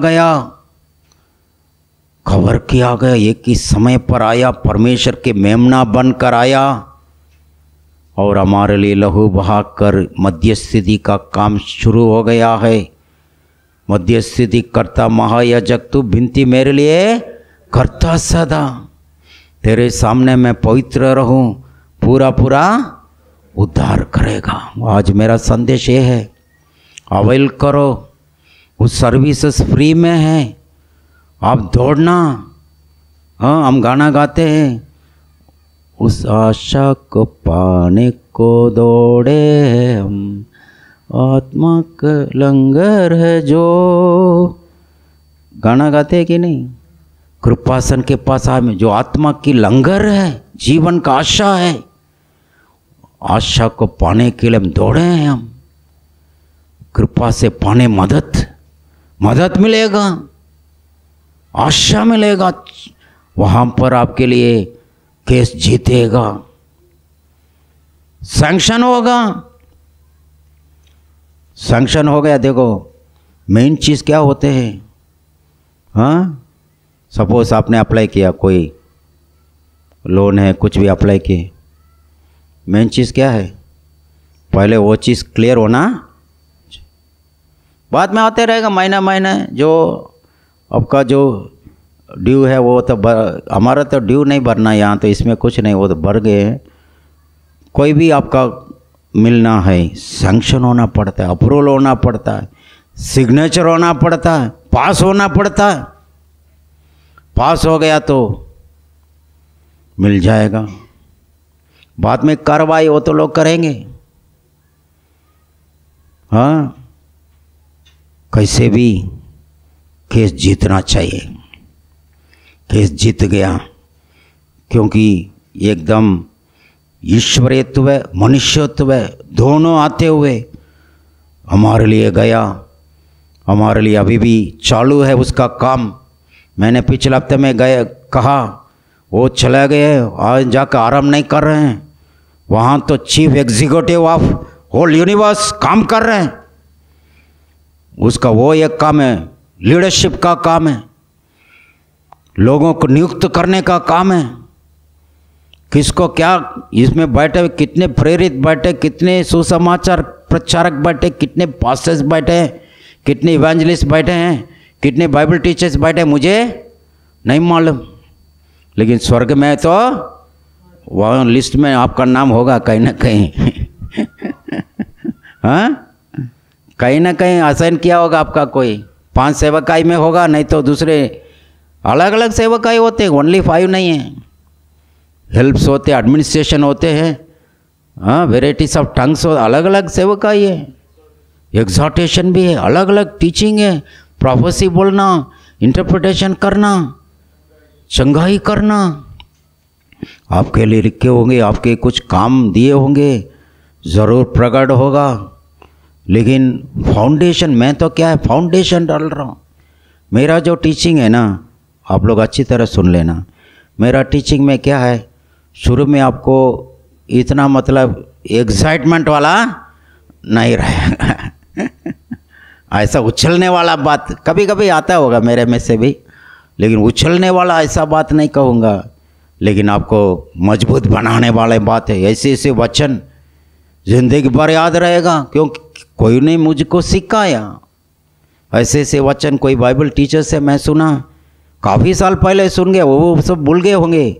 गया। एक ही समय पर आया, परमेश्वर के मेमना बनकर आया और हमारे लिए लहू बहाकर मध्यस्थिति का काम शुरू हो गया है। मध्यस्थिति करता महायाजक तू विनती मेरे लिए करता सदा, तेरे सामने मैं पवित्र रहूं, पूरा पूरा उद्धार करेगा। आज मेरा संदेश ये है, अवेल करो, उस सर्विसेज फ्री में है, आप दौड़ना। हाँ, हम गाना गाते हैं, उस आशा को पाने को दौड़े हम, आत्मा का लंगर है जो। गाना गाते हैं कि नहीं? कृपासन के पास आए, जो आत्मा की लंगर है, जीवन का आशा है, आशा को पाने के लिए हम दौड़े हैं। हम कृपा से पाने मदद मिलेगा, आशा मिलेगा, वहाँ पर आपके लिए केस जीतेगा, सैंक्शन हो गया। देखो मेन चीज़ क्या होते हैं, हाँ, सपोज आपने अप्लाई किया, कोई लोन है, कुछ भी अप्लाई किए, मेन चीज़ क्या है, पहले वो चीज़ क्लियर होना, बाद में आते रहेगा महीना जो आपका जो ड्यू है वो तो हमारा तो ड्यू नहीं भरना यहाँ, तो इसमें कुछ नहीं, वो तो भर गए हैं। कोई भी आपका मिलना है, सैंक्शन होना पड़ता है, अप्रूवल होना पड़ता है, सिग्नेचर होना पड़ता है, पास होना पड़ता है। पास हो गया तो मिल जाएगा, बाद में कार्रवाई वो तो लोग करेंगे। हाँ, कैसे भी केस जीतना चाहिए। केस जीत गया क्योंकि एकदम ईश्वरीयत्व मनुष्यत्व दोनों आते हुए हमारे लिए गया, हमारे लिए अभी भी चालू है उसका काम। मैंने पिछले हफ्ते में कहा वो चले गए, आज जाकर आराम नहीं कर रहे हैं, वहाँ तो chief executive of whole universe काम कर रहे हैं। उसका वो एक काम है, लीडरशिप का काम है, लोगों को नियुक्त करने का काम है। किसको क्या इसमें बैठे, कितने प्रेरित बैठे, कितने सुसमाचार प्रचारक बैठे, कितने पास्टर्स बैठे हैं, कितने इवेंजलिस्ट बैठे हैं, कितने बाइबल टीचर्स बैठे, मुझे नहीं मालूम, लेकिन स्वर्ग में तो वहाँ लिस्ट में आपका नाम होगा कहीं ना कहीं। हाँ, कहीं ना कहीं असाइन किया होगा आपका, कोई 5 सेवकाई में होगा, नहीं तो दूसरे अलग अलग सेवकाई होते हैं, ओनली 5 नहीं है। हेल्प्स होते हैं, एडमिनिस्ट्रेशन होते हैं, हाँ, वेराइटीज ऑफ टंग्स हो, अलग अलग सेवकाई है, एग्जॉर्टेशन भी है, अलग अलग टीचिंग है, प्रोफेसी बोलना, इंटरप्रिटेशन करना, चंगाई करना, आपके लिए लिखे होंगे, आपके कुछ काम दिए होंगे, ज़रूर प्रकट होगा। लेकिन फाउंडेशन, मैं तो क्या है फाउंडेशन डाल रहा हूँ। मेरा जो टीचिंग है ना, आप लोग अच्छी तरह सुन लेना, मेरा टीचिंग में क्या है, शुरू में आपको इतना मतलब एक्साइटमेंट वाला नहीं रहेगा। ऐसा उछलने वाला बात कभी कभी आता होगा मेरे में से भी, लेकिन उछलने वाला ऐसा बात नहीं कहूँगा, लेकिन आपको मजबूत बनाने वाले बात है। ऐसे ऐसे वचन जिंदगी भर याद रहेगा, क्योंकि कोई ने मुझको सिखाया। ऐसे ऐसे वचन कोई बाइबल टीचर से मैं सुना, काफ़ी साल पहले सुन गया, वो सब भूल गए होंगे,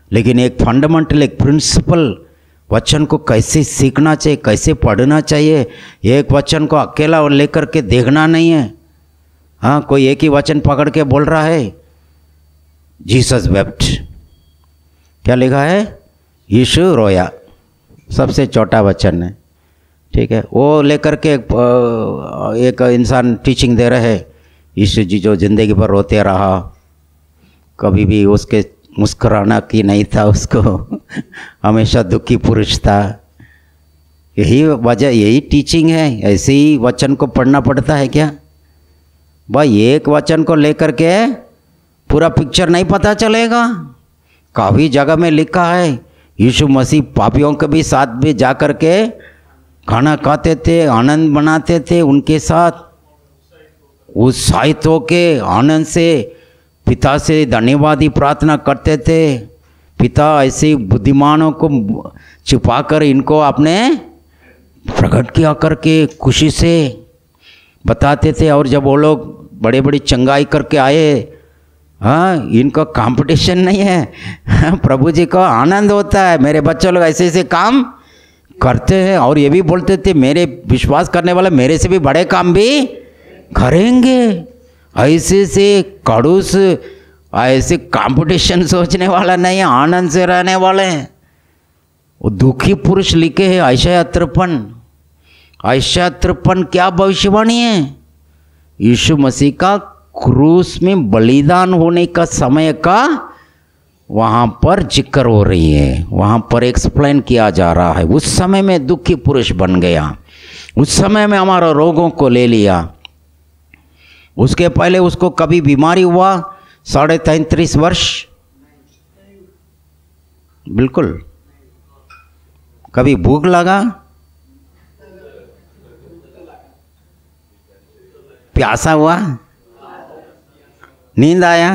लेकिन एक फंडामेंटल, एक प्रिंसिपल वचन को कैसे सीखना चाहिए, कैसे पढ़ना चाहिए, एक वचन को अकेला लेकर के देखना नहीं है। हाँ, कोई एक ही वचन पकड़ के बोल रहा है जीसस वेप्ट, क्या लिखा है? यीशु रोया, सबसे छोटा वचन है, ठीक है। वो लेकर के एक इंसान टीचिंग दे रहे हैं, यीशु जी जो ज़िंदगी भर रोते रहा, कभी भी उसके मुस्कुराना की नहीं था उसको, हमेशा दुखी पुरुष था। यही वजह, यही टीचिंग है। ऐसे ही वचन को पढ़ना पड़ता है क्या भाई? एक वचन को लेकर के पूरा पिक्चर नहीं पता चलेगा। काफ़ी जगह में लिखा है यीशु मसीह पापियों के भी साथ भी जा कर के खाना खाते थे, आनंद मनाते थे उनके साथ, उत्साहित होके आनंद से पिता से धन्यवाद ही प्रार्थना करते थे। पिता ऐसे बुद्धिमानों को छुपाकर इनको आपने प्रकट किया करके खुशी से बताते थे। और जब वो लोग बड़े बड़ी चंगाई करके आए, हाँ, इनको कंपटीशन नहीं है, प्रभु जी को आनंद होता है, मेरे बच्चे लोग ऐसे ऐसे काम करते हैं। और ये भी बोलते थे मेरे विश्वास करने वाले मेरे से भी बड़े काम भी करेंगे। ऐसे से कड़ूस, ऐसे कंपटीशन सोचने वाला नहीं है, आनंद से रहने वाले हैं। वो दुखी पुरुष लिखे हैं यशायाह 53। यशायाह 53 क्या भविष्यवाणी है? यीशु मसीह का क्रूस में बलिदान होने का समय का वहाँ पर जिक्र हो रही है, वहाँ पर एक्सप्लेन किया जा रहा है। उस समय में दुखी पुरुष बन गया, उस समय में हमारा रोगों को ले लिया। उसके पहले उसको कभी बीमारी हुआ 33.5 वर्ष, बिल्कुल। कभी भूख लगा, प्यासा हुआ, नींद आया।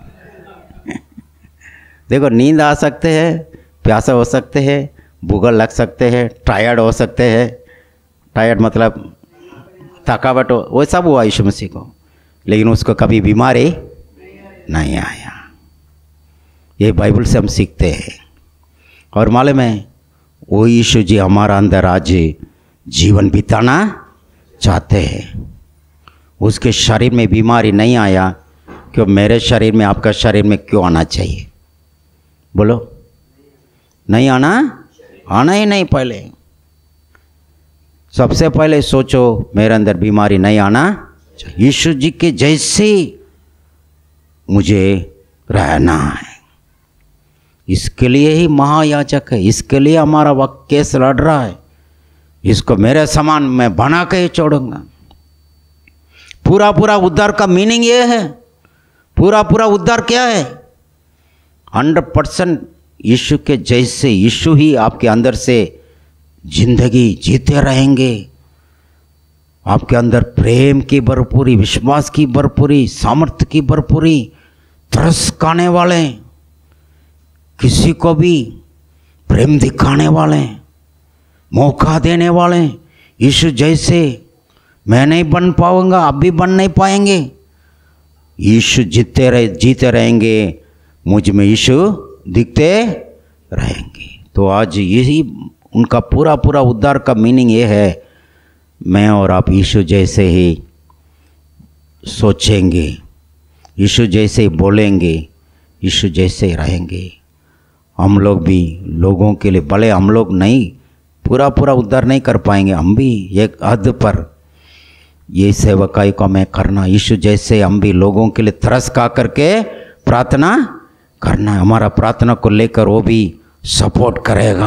देखो, नींद आ सकते हैं, प्यासा हो सकते हैं, भूख लग सकते हैं, टायर्ड हो सकते हैं। टायर्ड मतलब थकावट हो, वो सब हुआ यीशु मसीह को, लेकिन उसको कभी बीमारी नहीं आया। ये बाइबल से हम सीखते हैं। और मालूम है, वो यीशु जी हमारा अंदर आज जीवन बिताना चाहते हैं। उसके शरीर में बीमारी नहीं आया, क्यों मेरे शरीर में, आपका शरीर में क्यों आना चाहिए? बोलो, नहीं आना, आना ही नहीं। पहले सबसे पहले सोचो मेरे अंदर बीमारी नहीं आना, यीशु जी के जैसे मुझे रहना है। इसके लिए ही महायाजक है, इसके लिए हमारा वक्त केस लड़ रहा है। इसको मेरे समान मैं बना के ही छोड़ूंगा। पूरा पूरा उद्धार का मीनिंग ये है। पूरा पूरा उद्धार क्या है? 100% यीशु के जैसे, यीशु ही आपके अंदर से जिंदगी जीते रहेंगे। आपके अंदर प्रेम की भरपूरी, विश्वास की भरपूरी, सामर्थ्य की भरपूरी, तरस खाने वाले, किसी को भी प्रेम दिखाने वाले, मौका देने वाले, यीशु जैसे मैं नहीं बन पाऊंगा, आप भी बन नहीं पाएंगे। यीशु जीते रहेंगे, मुझ में यीशु दिखते रहेंगे। तो आज यही उनका पूरा पूरा उद्धार का मीनिंग ये है, मैं और आप यीशु जैसे ही सोचेंगे, यीशु जैसे ही बोलेंगे, यीशु जैसे ही रहेंगे। हम लोग भी लोगों के लिए, भले हम लोग नहीं पूरा पूरा उद्धार नहीं कर पाएंगे, हम भी एक हद पर ये सेवकाई को हमें करना, यीशु जैसे हम भी लोगों के लिए तरस खा करके प्रार्थना करना। हमारा प्रार्थना को लेकर वो भी सपोर्ट करेगा।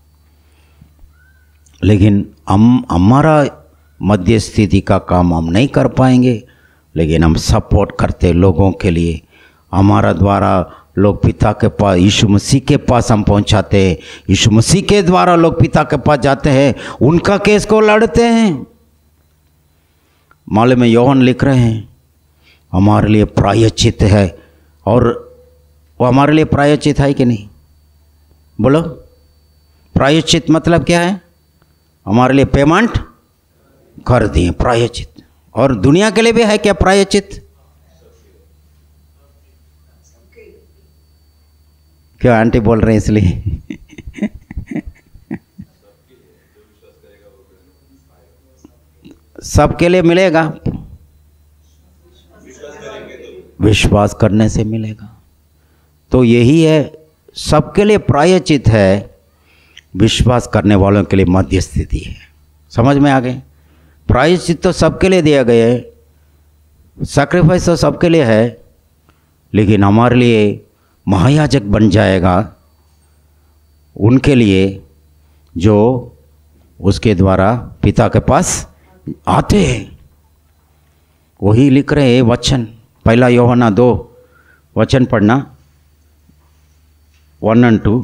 लेकिन हम हमारा मध्य स्थिति का काम हम नहीं कर पाएंगे, लेकिन हम सपोर्ट करते लोगों के लिए। हमारा द्वारा लोग पिता के पास, यीशु मसीह के पास हम पहुंचाते हैं। यीशु मसीह के द्वारा लोग पिता के पास जाते हैं, उनका केस को लड़ते हैं। मालूम में योहन लिख रहे हैं हमारे लिए प्रायश्चित है। और वो हमारे लिए प्रायश्चित है कि नहीं? बोलो, प्रायश्चित मतलब क्या है? हमारे लिए पेमेंट कर दिए, प्रायश्चित। और दुनिया के लिए भी है क्या प्रायश्चित? क्यों आंटी बोल रहे हैं इसलिए? सबके लिए मिलेगा, विश्वास करने से मिलेगा। तो यही है, सबके लिए प्रायश्चित है, विश्वास करने वालों के लिए मध्य स्थिति है। समझ में आ गए? प्रायश्चित तो सबके लिए दिया गया है, सैक्रिफाइस तो सबके लिए है, लेकिन हमारे लिए महायाजक बन जाएगा उनके लिए जो उसके द्वारा पिता के पास आते हैं। वही लिख रहे हैं वचन, पहला यूहन्ना 2 वचन पढ़ना 1 और 2।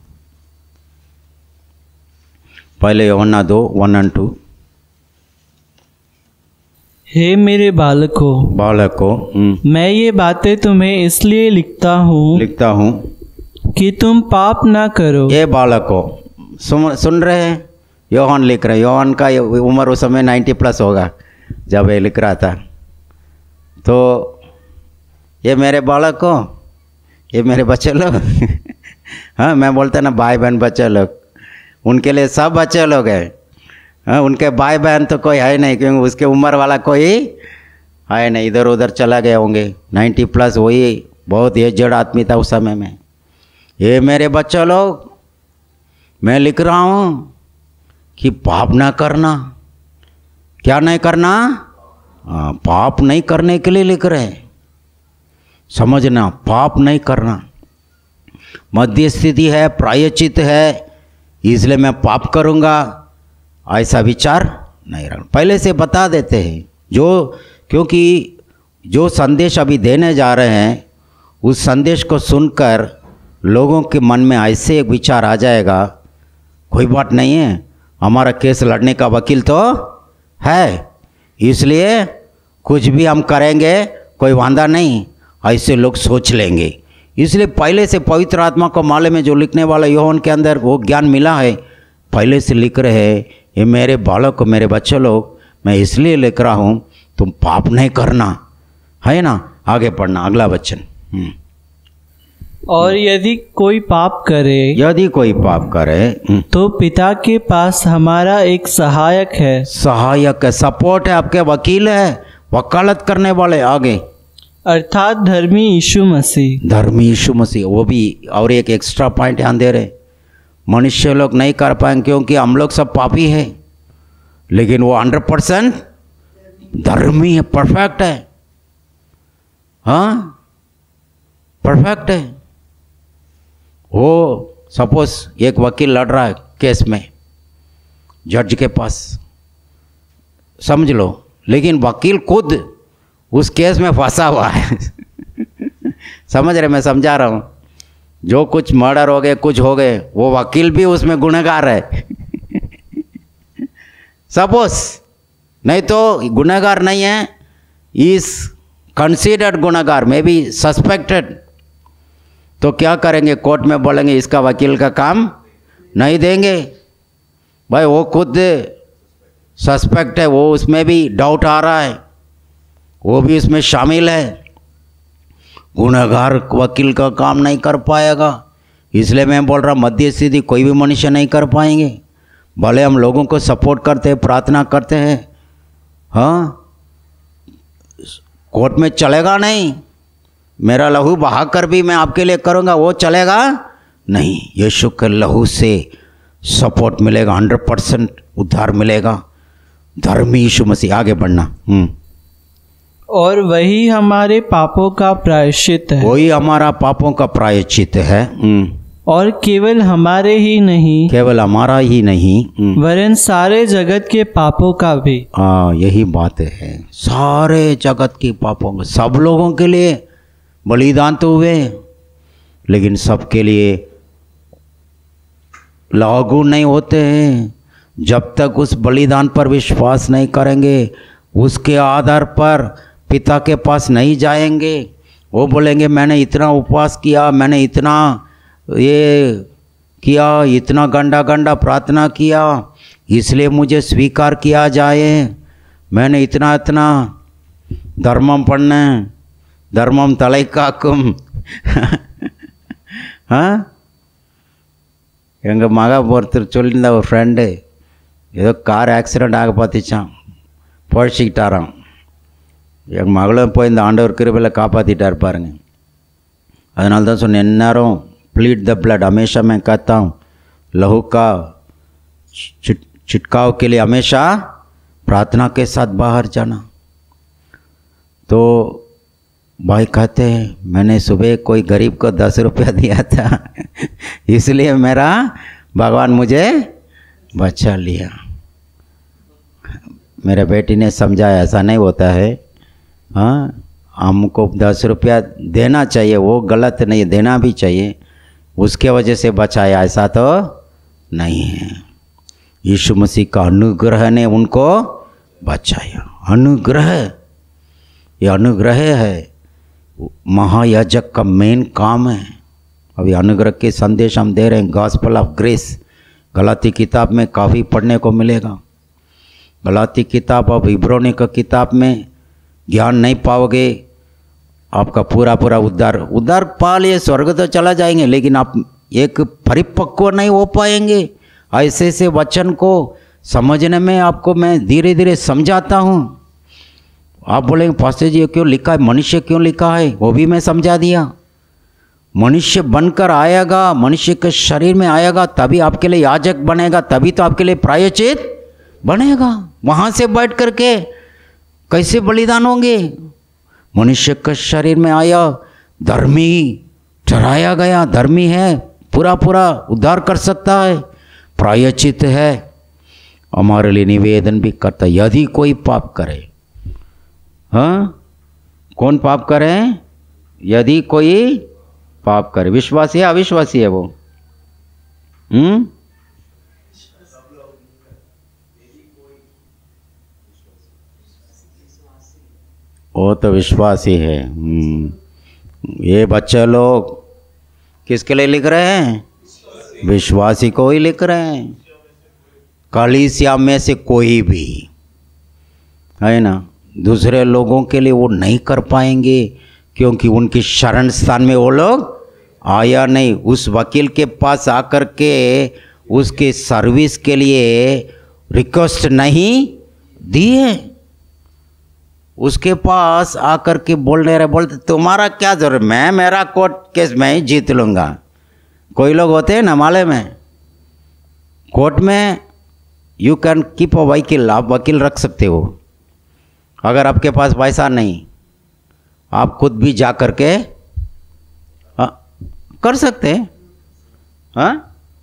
पहले यूहन्ना 2 1 और 2। हे मेरे बालकों, मैं ये बातें तुम्हें इसलिए लिखता हूँ कि तुम पाप ना करो। ये बालकों सुन रहे हैं, योहान लिख रहे हैं। योहान का उम्र उस समय 90+ होगा जब ये लिख रहा था। तो ये मेरे बालकों, ये मेरे बच्चे लोग हाँ, मैं बोलता ना भाई बहन बच्चे लोग, उनके लिए सब बच्चे लोग हैं। हाँ, उनके भाई बहन तो कोई है नहीं, क्योंकि उसके उम्र वाला कोई है नहीं, इधर उधर चला गए होंगे। 90+ वही बहुत एजड आदमी था उस समय में। ये मेरे बच्चे लोग, मैं लिख रहा हूँ कि पाप ना करना। क्या नहीं करना? पाप नहीं करने के लिए लिख रहे हैं। समझना, पाप नहीं करना। मध्य स्थिति है, प्रायश्चित है, इसलिए मैं पाप करूँगा ऐसा विचार नहीं रखना। पहले से बता देते हैं क्योंकि जो संदेश अभी देने जा रहे हैं, उस संदेश को सुनकर लोगों के मन में ऐसे एक विचार आ जाएगा, कोई बात नहीं है, हमारा केस लड़ने का वकील तो है, इसलिए कुछ भी हम करेंगे कोई वांदा नहीं, ऐसे लोग सोच लेंगे। इसलिए पहले से पवित्र आत्मा को मालूम में जो लिखने वाला यूहन्ना के अंदर वो ज्ञान मिला है, पहले से लिख रहे हैं, ये मेरे बालक, मेरे बच्चे लोग, मैं इसलिए लिख रहा हूँ तुम पाप नहीं करना, है ना। आगे पढ़ना अगला वचन। और यदि कोई पाप करे तो पिता के पास हमारा एक सहायक है, सपोर्ट है, आपके वकील है, वकालत करने वाले। आगे, अर्थात धर्मी यीशु मसीह। वो भी और एक एक्स्ट्रा पॉइंट ध्यान दे रहे, मनुष्य लोग नहीं कर पाएंगे क्योंकि हम लोग सब पापी है, लेकिन वो 100% धर्मी है, परफेक्ट है। हाँ, परफेक्ट है। वो सपोज एक वकील लड़ रहा है केस में जज के पास, समझ लो, लेकिन वकील खुद उस केस में फंसा हुआ है समझ रहे, मैं समझा रहा हूँ। जो कुछ मर्डर हो गए, कुछ हो गए, वो वकील भी उसमें गुनहगार है सपोज, नहीं तो गुनहगार नहीं है, इज कंसीडर्ड गुनहगार, मे बी सस्पेक्टेड। तो क्या करेंगे? कोर्ट में बोलेंगे इसका वकील का काम नहीं देंगे। भाई वो खुद सस्पेक्ट है, वो उसमें भी डाउट आ रहा है, वो भी उसमें शामिल है। गुनहगार वकील का काम नहीं कर पाएगा। इसलिए मैं बोल रहा मध्य स्थिति कोई भी मनुष्य नहीं कर पाएंगे, भले हम लोगों को सपोर्ट करते हैं, प्रार्थना करते हैं, हाँ, कोर्ट में चलेगा नहीं। मेरा लहू बहाकर भी मैं आपके लिए करूँगा, वो चलेगा नहीं। यीशु के लहू से सपोर्ट मिलेगा, 100% उद्धार मिलेगा। धर्मी यीशु मसीह। आगे बढ़ना। और वही हमारे पापों का प्रायश्चित है। वही हमारा पापों का प्रायश्चित है। और केवल हमारे ही नहीं, केवल हमारा ही नहीं, वरन सारे जगत के पापों का भी। हाँ, यही बात है, सारे जगत के पापों का। सब लोगों के लिए बलिदान तो हुए, लेकिन सबके लिए लागू नहीं होते हैं। जब तक उस बलिदान पर विश्वास नहीं करेंगे, उसके आधार पर पिता के पास नहीं जाएंगे। वो बोलेंगे मैंने इतना उपवास किया, मैंने इतना ये किया, इतना गंदा गंदा प्रार्थना किया, इसलिए मुझे स्वीकार किया जाए। मैंने इतना इतना धर्मम पढ़ने, धर्मम तलाई काकुम எங்கள் மக ஒருத்தர் சொல்லியிருந்தா ஒரு ஃப்ரெண்டு ஏதோ கார் ஆக்சிடெண்ட் ஆக பார்த்துச்சான், பொழைச்சிக்கிட்டாராம். எங்கள் மகளும் போய் இந்த ஆண்டவர் கிருபையில் காப்பாற்றிட்டார் பாருங்க. அதனால தான் சொன்னேன், எந்நேரம் प्लीड द ब्लड, हमेशा मैं कहता हूँ लहू का छिटकाव के लिए हमेशा प्रार्थना के साथ बाहर जाना। तो भाई कहते हैं मैंने सुबह कोई गरीब को 10 रुपया दिया था इसलिए मेरा भगवान मुझे बचा लिया। मेरे बेटी ने समझाया ऐसा नहीं होता है, हाँ हमको 10 रुपया देना चाहिए, वो गलत नहीं, देना भी चाहिए, उसके वजह से बचाया ऐसा तो नहीं है। यीशु मसीह का अनुग्रह ने उनको बचाया। अनुग्रह, ये अनुग्रह है, महायाजक का मेन काम है। अभी अनुग्रह के संदेश हम दे रहे हैं, गॉस्पेल ऑफ ग्रेस। गलाती किताब में काफ़ी पढ़ने को मिलेगा। गलाती किताब और इब्रानी का किताब में ज्ञान नहीं पाओगे, आपका पूरा पूरा उद्धार पा लिए, स्वर्ग तो चला जाएंगे, लेकिन आप एक परिपक्व नहीं हो पाएंगे। ऐसे ऐसे वचन को समझने में आपको मैं धीरे धीरे समझाता हूँ। आप बोलेंगे पास्टर जी क्यों लिखा है, मनुष्य क्यों लिखा है, वो भी मैं समझा दिया। मनुष्य बनकर आएगा, मनुष्य के शरीर में आएगा, तभी आपके लिए याजक बनेगा, तभी तो आपके लिए प्रायश्चित बनेगा। वहाँ से बैठ करके कैसे बलिदान होंगे? मनुष्य के शरीर में आया, धर्मी ठहराया गया, धर्मी है, पूरा पूरा उद्धार कर सकता है, प्रायश्चित है, हमारे लिए निवेदन भी करता है। यदि कोई पाप करे, हाँ कौन पाप करे? यदि कोई पाप करे, विश्वासी है अविश्वासी है वो? वो तो विश्वासी है। ये बच्चे लोग किसके लिए लिख रहे हैं? विश्वासी को ही लिख रहे हैं। कलीसिया में से कोई भी है ना, दूसरे लोगों के लिए वो नहीं कर पाएंगे, क्योंकि उनकी शरण स्थान में वो लोग आया नहीं। उस वकील के पास आकर के उसके सर्विस के लिए रिक्वेस्ट नहीं दिए, उसके पास आकर के बोलते तुम्हारा क्या जरूरत, मैं मेरा कोर्ट केस मैं ही जीत लूँगा। कोई लोग होते हैं ना माले में, कोर्ट में यू कैन कीप अ वकील, आप वकील रख सकते हो। अगर आपके पास पैसा नहीं, आप खुद भी जा कर के कर सकते हैं, हाँ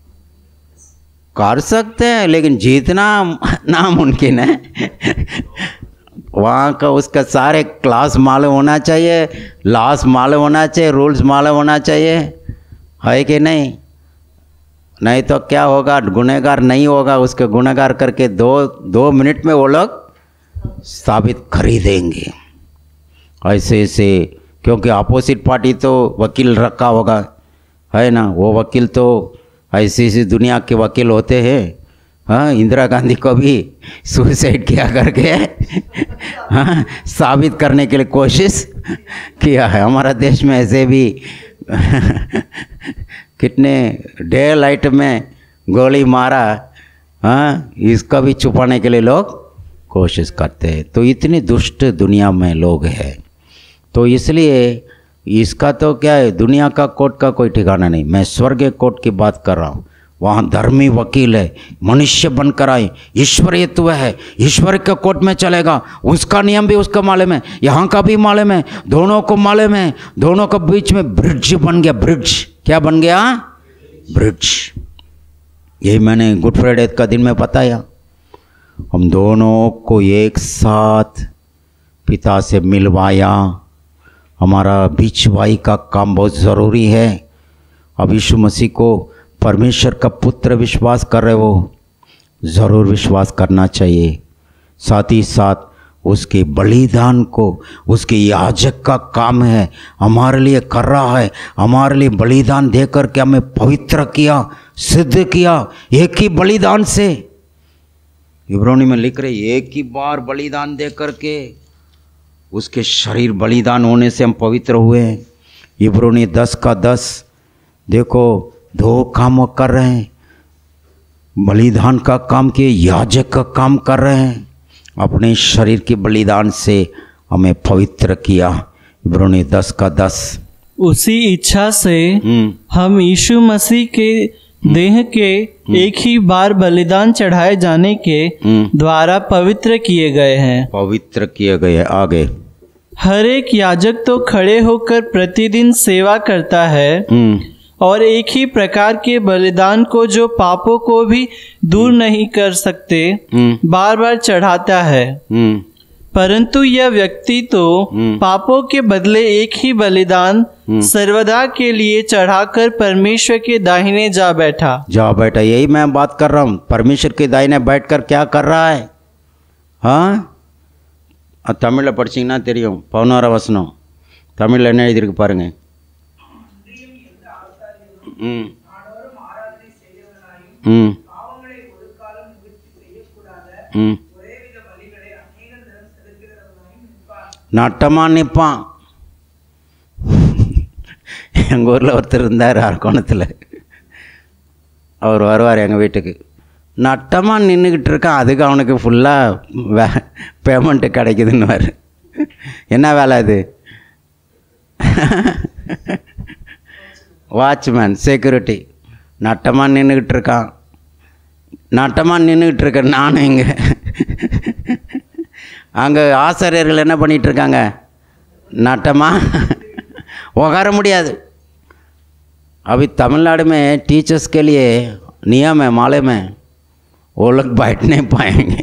कर सकते हैं, लेकिन जीतना नामुमकिन है। वहाँ का उसका सारे क्लास मालूम होना चाहिए, लॉस मालूम होना चाहिए, रूल्स मालूम होना चाहिए, है कि नहीं? नहीं तो क्या होगा, गुनहगार नहीं होगा, उसके गुनहगार करके दो मिनट में वो लोग साबित खरीदेंगे। ऐसे ऐसे, क्योंकि अपोजिट पार्टी तो वकील रखा होगा, है ना, वो वकील तो ऐसी ऐसी दुनिया के वकील होते हैं। हाँ इंदिरा गांधी को भी सुसाइड किया करके हाँ साबित करने के लिए कोशिश किया है। हमारा देश में ऐसे भी कितने डे लाइट में गोली मारा, हाँ इसका भी छुपाने के लिए लोग कोशिश करते हैं। तो इतनी दुष्ट दुनिया में लोग हैं, तो इसलिए इसका तो क्या है, दुनिया का कोर्ट का कोई ठिकाना नहीं। मैं स्वर्गीय कोर्ट की बात कर रहा हूँ, वहाँ धर्मी वकील है, मनुष्य बनकर आए, ईश्वरीयत्व है, ईश्वर के कोर्ट में चलेगा, उसका नियम भी उसका मालूम है, यहाँ का भी मालूम है, दोनों को मालूम है, दोनों के बीच में ब्रिज बन गया। ब्रिज क्या बन गया? ब्रिज। यही मैंने गुड फ्राइडे का दिन में बताया। हम दोनों को एक साथ पिता से मिलवाया। हमारा बीचवाई का काम बहुत ज़रूरी है। अब यीशु मसीह को परमेश्वर का पुत्र विश्वास कर रहे हो, ज़रूर विश्वास करना चाहिए। साथ ही साथ उसके बलिदान को, उसके याजक का काम है, हमारे लिए कर रहा है, हमारे लिए बलिदान देकर के हमें पवित्र किया, सिद्ध किया एक ही बलिदान से। इब्रानी में लिख रहे एक ही बार बलिदान दे करके उसके शरीर बलिदान होने से हम पवित्र हुए हैं। इब्रानी 10 का 10 देखो 2 काम कर रहे हैं, बलिदान का काम किए, याजक का काम कर रहे हैं, अपने शरीर के बलिदान से हमें पवित्र किया। इब्रानी 10 का 10। उसी इच्छा से हम यीशु मसीह के देह के एक ही बार बलिदान चढ़ाए जाने के द्वारा पवित्र किए गए हैं। पवित्र किए गए। आगे हर एक याजक तो खड़े होकर प्रतिदिन सेवा करता है और एक ही प्रकार के बलिदान को, जो पापों को भी दूर नहीं कर सकते, बार बार चढ़ाता है। परंतु यह व्यक्ति तो पापों के बदले एक ही बलिदान सर्वदा के लिए चढ़ाकर परमेश्वर के दाहिने जा बैठा। यही मैं बात कर रहा हूँ। परमेश्वर के दाहिने बैठकर क्या कर रहा है? हाँ, தமிழில் படிச்சிங்கன்னா தெரியும்। 11 வசனம் தமிழில் என்ன எழுதியிருக்கு பாருங்க। நட்டமாக நிற்பான்। எங்கள் ஊரில் ஒருத்தர் இருந்தார் அரக்கோணத்தில், அவர் வருவார் எங்கள் வீட்டுக்கு, நட்டமாக நின்றுக்கிட்டு இருக்கான், அதுக்கு அவனுக்கு ஃபுல்லாக பேமெண்ட்டு கிடைக்குதுன்னுவார்। என்ன வேலை அது? Watchman, security. நட்டமாக நின்றுக்கிட்டு இருக்கான், நட்டமாக நின்றுக்கிட்டு இருக்கேன் நானும் இங்கே। அங்கே ஆசிரியர்கள் என்ன பண்ணிகிட்ருக்காங்க? नटमा वगैरह मुड़ियाद। अभी तमिलनाडु में टीचर्स के लिए नियम है, माले में वो लोग बैठ नहीं पाएंगे।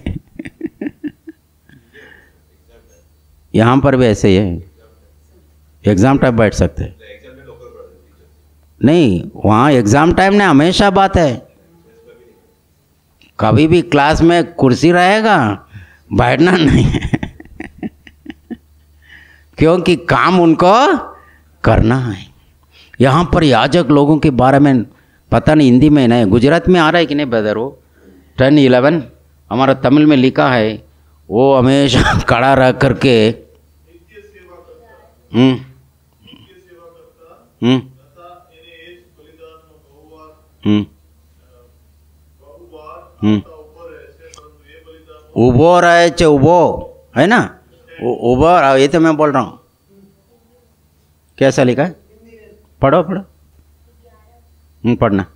यहाँ पर भी ऐसे ही है, एग्ज़ाम टाइम बैठ सकते हैं नहीं, वहाँ एग्ज़ाम टाइम ने हमेशा बात है, कभी भी क्लास में कुर्सी रहेगा, बैठना नहीं है क्योंकि काम उनको करना है। यहाँ पर याजक लोगों के बारे में पता नहीं हिंदी में नहीं, गुजरात में आ रहा है कि नहीं ब्रदर? वो 10-11 हमारा तमिल में लिखा है, वो हमेशा खड़ा रह करके उबो रहे चे, उबो है ना, उबो, ये तो मैं बोल रहा हूँ। कैसा लिखा है? पढ़ो पढ़ो, पढ़ना।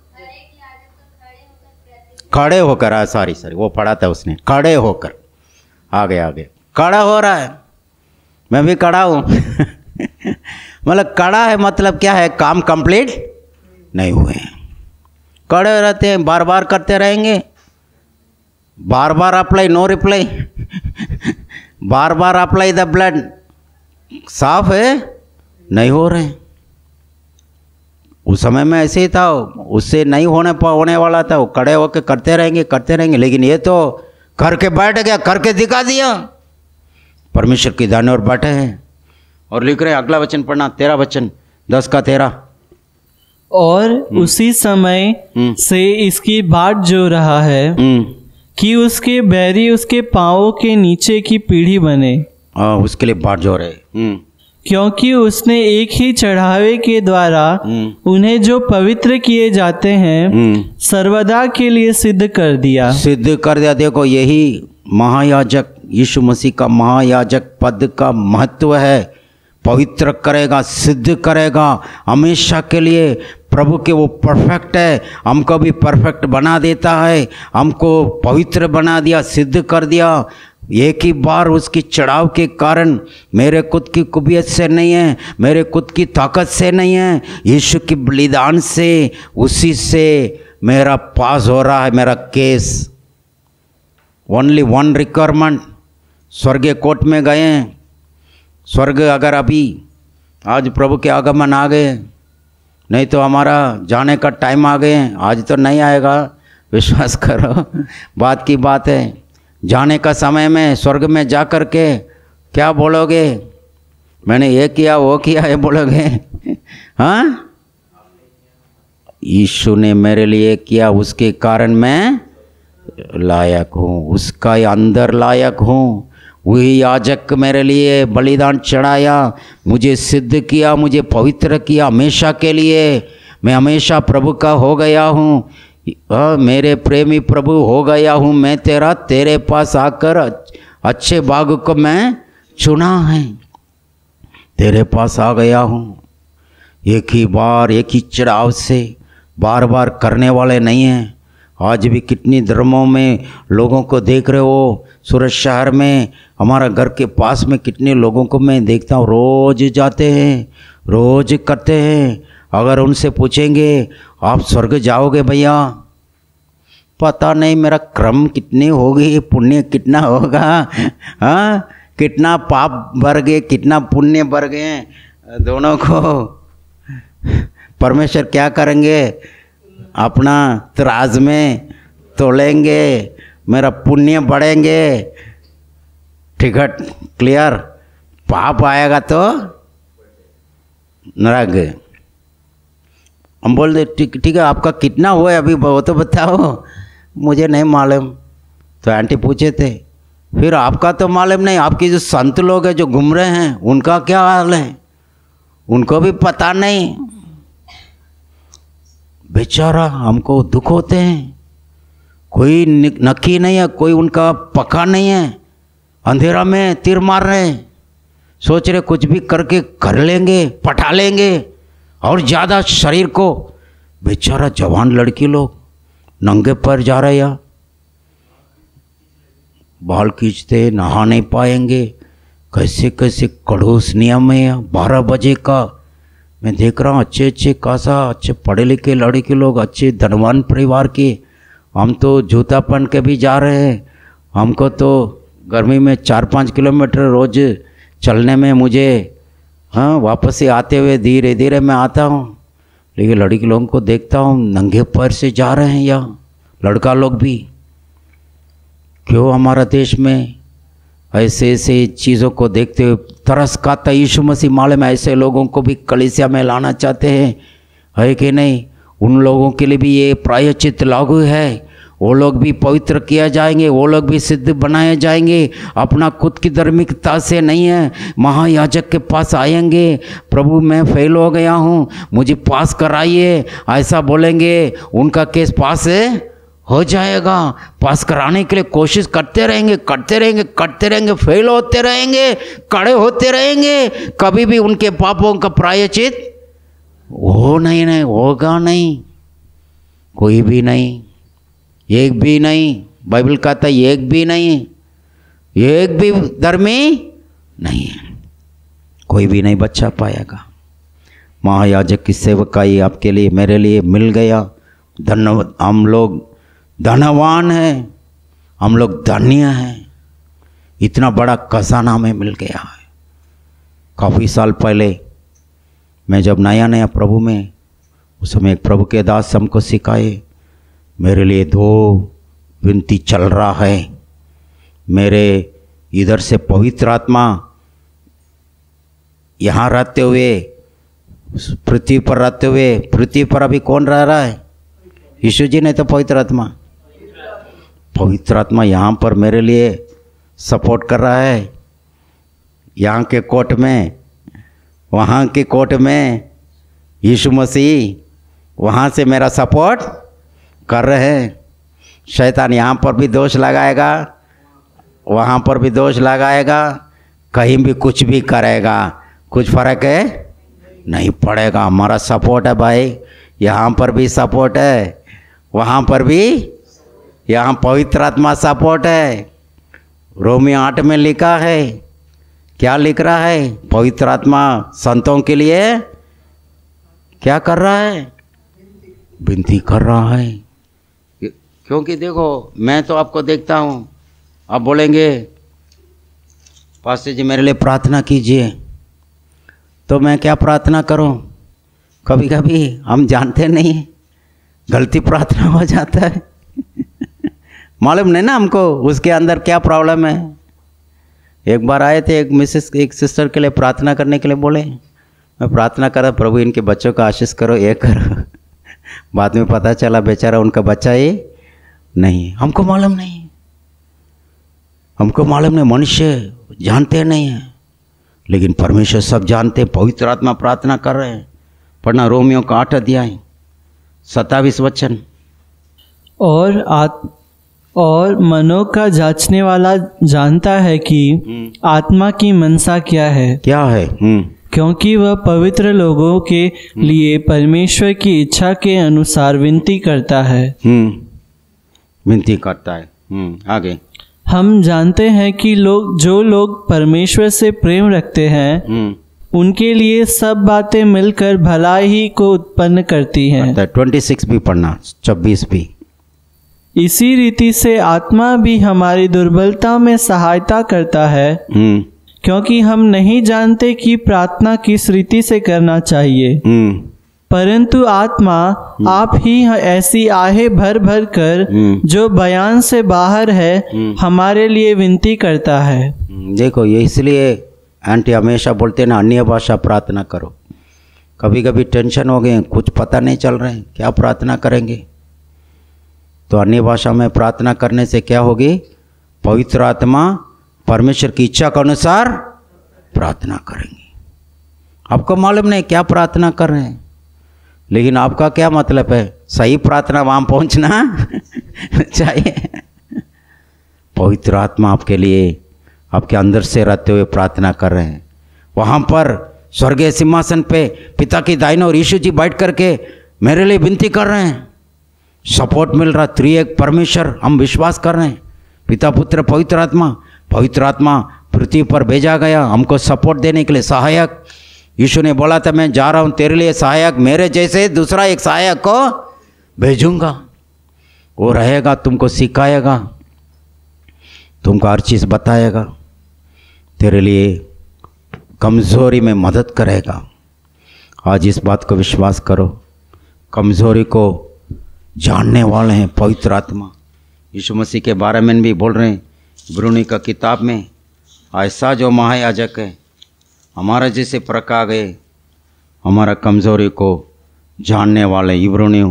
खड़े होकर, सॉरी वो पढ़ा था उसने, खड़े होकर। आगे खड़ा हो रहा है, मैं भी खड़ा हूँ मतलब खड़ा है मतलब क्या है? काम कंप्लीट नहीं हुए, खड़े रहते हैं, बार बार करते रहेंगे, बार बार अप्लाई, नो रिप्लाई बार बार अप्लाई द ब्लड, साफ है, नहीं हो रहे। उस समय में ऐसे ही था, उससे नहीं होने वाला था, वो खड़े होकर करते रहेंगे, लेकिन ये तो करके बैठ गया, करके दिखा दिया। परमेश्वर की दाने और बैठे हैं और लिख रहे हैं, अगला वचन पढ़ना, 13 वचन 10 का 13। और उसी समय से इसकी बाट जो रहा है कि उसके बैरी उसके पाँवों के नीचे की पीढ़ी बने। उसके लिए बाट जो रहे, क्योंकि उसने एक ही चढ़ावे के द्वारा उन्हें जो पवित्र किए जाते हैं सर्वदा के लिए सिद्ध कर दिया। देखो, यही महायाजक यीशु मसीह का महायाजक पद का महत्व है। पवित्र करेगा, सिद्ध करेगा हमेशा के लिए। प्रभु के वो परफेक्ट है, हमको भी परफेक्ट बना देता है, हमको पवित्र बना दिया, सिद्ध कर दिया। एक ही बार उसकी चढ़ाव के कारण, मेरे खुद की कुबियत से नहीं है, मेरे खुद की ताकत से नहीं है, यीशु की बलिदान से, उसी से मेरा पास हो रहा है मेरा केस। ओनली वन रिक्वायरमेंट, स्वर्गीय कोर्ट में गए हैं, स्वर्ग अगर अभी आज प्रभु के आगमन आ गए, नहीं तो हमारा जाने का टाइम आ गए, आज तो नहीं आएगा, विश्वास करो, बात की बात है। जाने का समय में स्वर्ग में जा कर के क्या बोलोगे? मैंने ये किया वो किया, ये बोलोगे? हाँ, यीशु ने मेरे लिए किया, उसके कारण मैं लायक हूँ, उसका अंदर लायक हूँ। वही याजक मेरे लिए बलिदान चढ़ाया, मुझे सिद्ध किया, मुझे पवित्र किया हमेशा के लिए। मैं हमेशा प्रभु का हो गया हूँ, मेरे प्रेमी प्रभु हो गया हूँ मैं तेरा, तेरे पास आकर अच्छे बाग को मैं चुना है, तेरे पास आ गया हूँ। एक ही बार एक ही चढ़ाव से बार बार करने वाले नहीं हैं। आज भी कितनी धर्मों में लोगों को देख रहे हो, सूरत शहर में हमारा घर के पास में कितने लोगों को मैं देखता हूँ, रोज जाते हैं, रोज करते हैं। अगर उनसे पूछेंगे आप स्वर्ग जाओगे भैया, पता नहीं मेरा क्रम कितनी होगी, पुण्य कितना होगा, हाँ कितना पाप भर गए, कितना पुण्य भर गए, दोनों को परमेश्वर क्या करेंगे, अपना तराज में तोलेंगे, मेरा पुण्य बढ़ेंगे, टिकट क्लियर, पाप आएगा तो नरक। हम बोल दे ठीक है आपका कितना हुआ है अभी वो तो बताओ, मुझे नहीं मालूम। तो आंटी पूछे थे, फिर आपका तो मालूम नहीं, आपके जो संत लोग हैं जो घूम रहे हैं उनका क्या हाल है, उनको भी पता नहीं। बेचारा हमको दुख होते हैं, कोई नक्की नहीं है, कोई उनका पक्का नहीं है, अंधेरा में तीर मार रहे हैं, सोच रहे कुछ भी करके कर लेंगे, पटा लेंगे और ज़्यादा शरीर को। बेचारा जवान लड़की लोग नंगे पैर जा रहे या बाल खींचते, नहा नहीं पाएंगे, कैसे कैसे कड़ोस नियम है। 12 बजे का मैं देख रहा हूँ, अच्छे अच्छे खासा अच्छे पढ़े लिखे लड़के लोग, अच्छे धनवान परिवार के, हम तो जूता पहन के भी जा रहे हैं। हमको तो गर्मी में 4-5 किलोमीटर रोज चलने में मुझे, हाँ वापस से आते हुए धीरे धीरे मैं आता हूँ, लेकिन लड़की लोगों को देखता हूँ नंगे पैर से जा रहे हैं, या लड़का लोग भी। क्यों हमारा देश में ऐसे ऐसे चीज़ों को देखते हुए तरस खाता यीशु मसीह मालूम है ऐसे लोगों को भी कलीसिया में लाना चाहते हैं, है कि नहीं। उन लोगों के लिए भी ये प्रायश्चित लागू है, वो लोग भी पवित्र किया जाएंगे, वो लोग भी सिद्ध बनाए जाएंगे। अपना खुद की धार्मिकता से नहीं है, महायाजक के पास आएंगे, प्रभु मैं फेल हो गया हूँ मुझे पास कराइए, ऐसा बोलेंगे, उनका केस पास हो जाएगा। पास कराने के लिए कोशिश करते रहेंगे, करते रहेंगे, करते रहेंगे, फेल होते रहेंगे, कड़े होते रहेंगे, कभी भी उनके पापों का प्रायश्चित वो नहीं होगा, नहीं कोई भी नहीं, एक भी नहीं। बाइबल कहता है एक भी नहीं, एक भी धर्मी नहीं है, कोई भी नहीं बचा पाएगा। महायाजक की सेवकाई आपके लिए मेरे लिए मिल गया। धन्यवाद, हम लोग धनवान हैं, हम लोग धन्य हैं, इतना बड़ा खजाना हमें मिल गया है। काफ़ी साल पहले मैं जब नया नया प्रभु में, उस समय एक प्रभु के दास हमको सिखाए, मेरे लिए 2 विनती चल रहा है। मेरे इधर से पवित्र आत्मा यहाँ रहते हुए, पृथ्वी पर रहते हुए, पृथ्वी पर अभी कौन रह रहा है, यीशु जी ने तो पवित्र आत्मा यहाँ पर मेरे लिए सपोर्ट कर रहा है। यहाँ के कोर्ट में, वहाँ के कोर्ट में यीशु मसीह वहाँ से मेरा सपोर्ट कर रहे हैं। शैतान यहाँ पर भी दोष लगाएगा, वहाँ पर भी दोष लगाएगा, कहीं भी कुछ भी करेगा, कुछ फर्क है नहीं पड़ेगा। हमारा सपोर्ट है भाई, यहाँ पर भी सपोर्ट है, वहाँ पर भी, यहाँ पवित्र आत्मा सपोर्ट है। रोमियो 8 में लिखा है, क्या लिख रहा है, पवित्र आत्मा संतों के लिए क्या कर रहा है, विनती कर रहा है। क्योंकि देखो मैं तो आपको देखता हूँ, आप बोलेंगे पास्टर जी मेरे लिए प्रार्थना कीजिए, तो मैं क्या प्रार्थना करूँ। कभी कभी हम जानते नहीं, गलती प्रार्थना हो जाता है मालूम नहीं ना हमको उसके अंदर क्या प्रॉब्लम है। एक बार आए थे एक सिस्टर के लिए प्रार्थना करने के लिए, बोले मैं प्रार्थना कर रहा, प्रभु इनके बच्चों का आशीष करो, ये करो। बाद में पता चला बेचारा उनका बच्चा ही नहीं। हमको मालूम नहीं, मनुष्य जानते नहीं हैं, लेकिन परमेश्वर सब जानते। पवित्र आत्मा प्रार्थना कर रहे हैं। पढ़ना रोमियो का 8 अध्याय, 27 वचन। और मनों का जांचने वाला जानता है कि आत्मा की मनसा क्या है, क्योंकि वह पवित्र लोगों के लिए परमेश्वर की इच्छा के अनुसार विनती करता है। विनती करता है। आगे। हम जानते हैं कि जो लोग परमेश्वर से प्रेम रखते हैं उनके लिए सब बातें मिलकर भलाई को उत्पन्न करती हैं। 26 भी पढ़ना, 26 भी। इसी रीति से आत्मा भी हमारी दुर्बलता में सहायता करता है, क्योंकि हम नहीं जानते कि प्रार्थना किस रीति से करना चाहिए, परंतु आत्मा आप ही ऐसी आहे भर भर कर जो बयान से बाहर है हमारे लिए विनती करता है। देखो, ये इसलिए आंटी हमेशा बोलते ना अन्य भाषा प्रार्थना करो। कभी कभी टेंशन हो गए, कुछ पता नहीं चल रहे हैं क्या प्रार्थना करेंगे, तो अन्य भाषा में प्रार्थना करने से क्या होगी? पवित्र आत्मा परमेश्वर की इच्छा के अनुसार प्रार्थना करेंगे। आपको मालूम नहीं क्या प्रार्थना कर रहे हैं, लेकिन आपका क्या मतलब है? सही प्रार्थना वहाँ पहुँचना चाहिए। पवित्र आत्मा आपके लिए आपके अंदर से रहते हुए प्रार्थना कर रहे हैं। वहाँ पर स्वर्गीय सिंहासन पे पिता की दाहिने और यीशु जी बैठ करके मेरे लिए विनती कर रहे हैं। सपोर्ट मिल रहा, त्रिएक परमेश्वर हम विश्वास कर रहे हैं, पिता पुत्र पवित्र आत्मा पृथ्वी पर भेजा गया हमको सपोर्ट देने के लिए, सहायक। यीशु ने बोला था मैं जा रहा हूँ तेरे लिए सहायक, मेरे जैसे दूसरा एक सहायक को भेजूंगा, वो रहेगा, तुमको सिखाएगा, तुमको हर चीज़ बताएगा, तेरे लिए कमज़ोरी में मदद करेगा। आज इस बात को विश्वास करो, कमज़ोरी को जानने वाले हैं पवित्र आत्मा। यीशु मसीह के बारे में भी बोल रहे हैं इब्रानी का किताब में, ऐसा जो महायाजक है हमारा जैसे प्रका गए, हमारा कमज़ोरी को जानने वाले। इब्रानी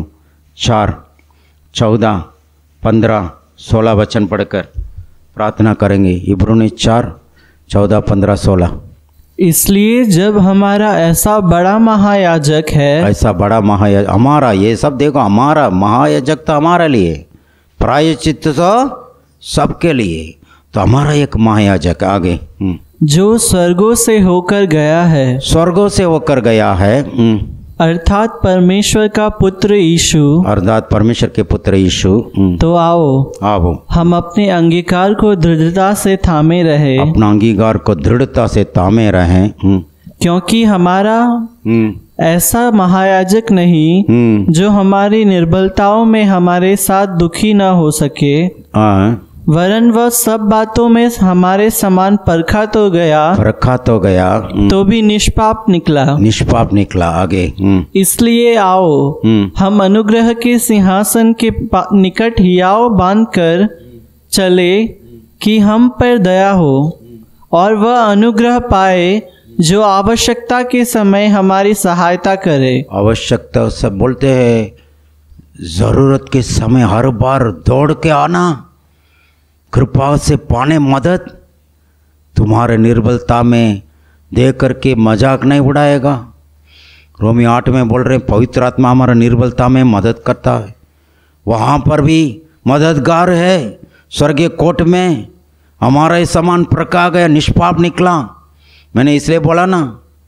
4:14, 15, 16 वचन पढ़कर प्रार्थना करेंगे। इब्रानी 4:14, 15, 16। इसलिए जब हमारा ऐसा बड़ा महायाजक है, ऐसा बड़ा महायाजक हमारा, ये सब देखो, हमारा महायाजक तो हमारे लिए, प्रायश्चित तो सबके लिए, तो हमारा एक महायाजक आगे जो स्वर्गों से होकर गया है, स्वर्गों से होकर गया है, अर्थात परमेश्वर का पुत्र यीशु, अर्थात परमेश्वर के पुत्र यीशु। तो आओ हम अपने अंगीकार को दृढ़ता से थामे रहे, अपना अंगीकार को दृढ़ता से थामे रहे, क्योंकि हमारा ऐसा महायाजक नहीं जो हमारी निर्बलताओं में हमारे साथ दुखी न हो सके, वरन वह सब बातों में हमारे समान परखा तो गया तो भी निष्पाप निकला। आगे। इसलिए आओ हम अनुग्रह के सिंहासन के निकट हियाव बांध कर चले कि हम पर दया हो और वह अनुग्रह पाए जो आवश्यकता के समय हमारी सहायता करे। आवश्यकता सब बोलते हैं, जरूरत के समय हर बार दौड़ के आना, कृपा से पाने मदद, तुम्हारे निर्बलता में देख करके मजाक नहीं उड़ाएगा। रोमी 8 में बोल रहे पवित्र आत्मा हमारा निर्बलता में मदद करता है, वहाँ पर भी मददगार है। स्वर्गीय कोर्ट में हमारा समान प्रका गया, निष्पाप निकला। मैंने इसलिए बोला ना,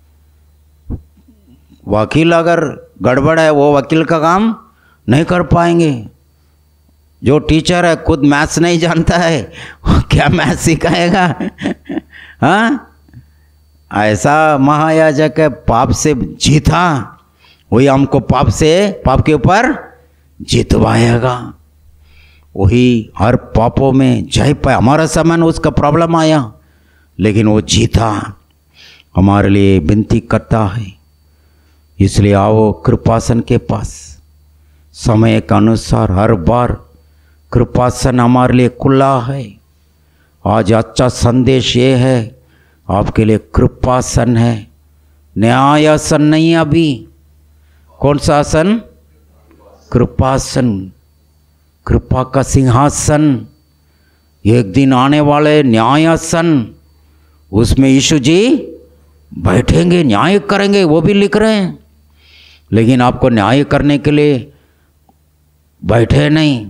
वकील अगर गड़बड़ है वो वकील का काम नहीं कर पाएंगे। जो टीचर है खुद मैथ्स नहीं जानता है, क्या मैथ्स सिखाएगा? हाँ, ऐसा महायाजक है, पाप से जीता, वही हमको पाप के ऊपर जितवाएगा। वही हर पापों में जय पाए। हमारा समय उसका प्रॉब्लम आया, लेकिन वो जीता, हमारे लिए विनती करता है। इसलिए आओ कृपासन के पास, समय के अनुसार हर बार कृपासन हमारे लिए खुला है। आज अच्छा संदेश ये है, आपके लिए कृपासन है, न्यायासन नहीं। अभी कौन सा आसन? कृपासन, कृपा का सिंहासन। एक दिन आने वाले न्यायासन, उसमें यीशु जी बैठेंगे, न्याय करेंगे, वो भी लिख रहे हैं। लेकिन आपको न्याय करने के लिए बैठे नहीं,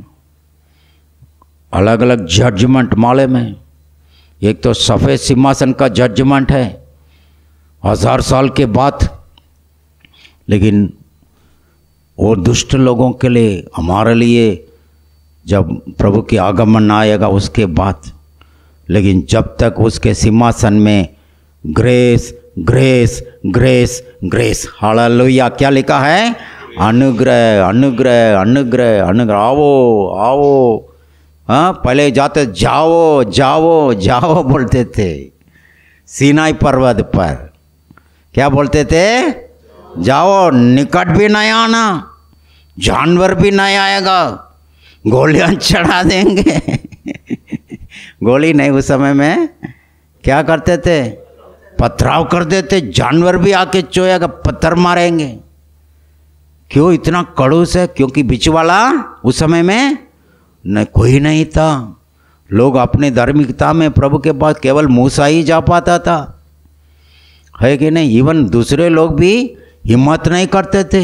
अलग अलग जजमेंट माले में। एक तो सफ़ेद सिंहासन का जजमेंट है 1000 साल के बाद, लेकिन वो दुष्ट लोगों के लिए, हमारे लिए जब प्रभु के आगमन आएगा उसके बाद। लेकिन जब तक उसके सिंहासन में grace grace grace grace, hallelujah. क्या लिखा है? अनुग्रह अनुग्रह अनुग्रह अनुग्रह। आओ आओ, हाँ, पहले जाते जाओ जाओ जाओ बोलते थे सीनाई पर्वत पर। क्या बोलते थे? जाओ, निकट भी नहीं आना, जानवर भी नहीं आएगा, गोलियां चढ़ा देंगे। गोली नहीं, उस समय में क्या करते थे? पथराव कर देते, जानवर भी आके चोएगा, पत्थर मारेंगे। क्यों इतना कड़ूस है? क्योंकि बीच वाला उस समय में न कोई नहीं था। लोग अपने धार्मिकता में प्रभु के पास केवल मूसा ही जा पाता था, है कि नहीं? इवन दूसरे लोग भी हिम्मत नहीं करते थे।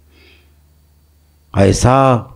ऐसा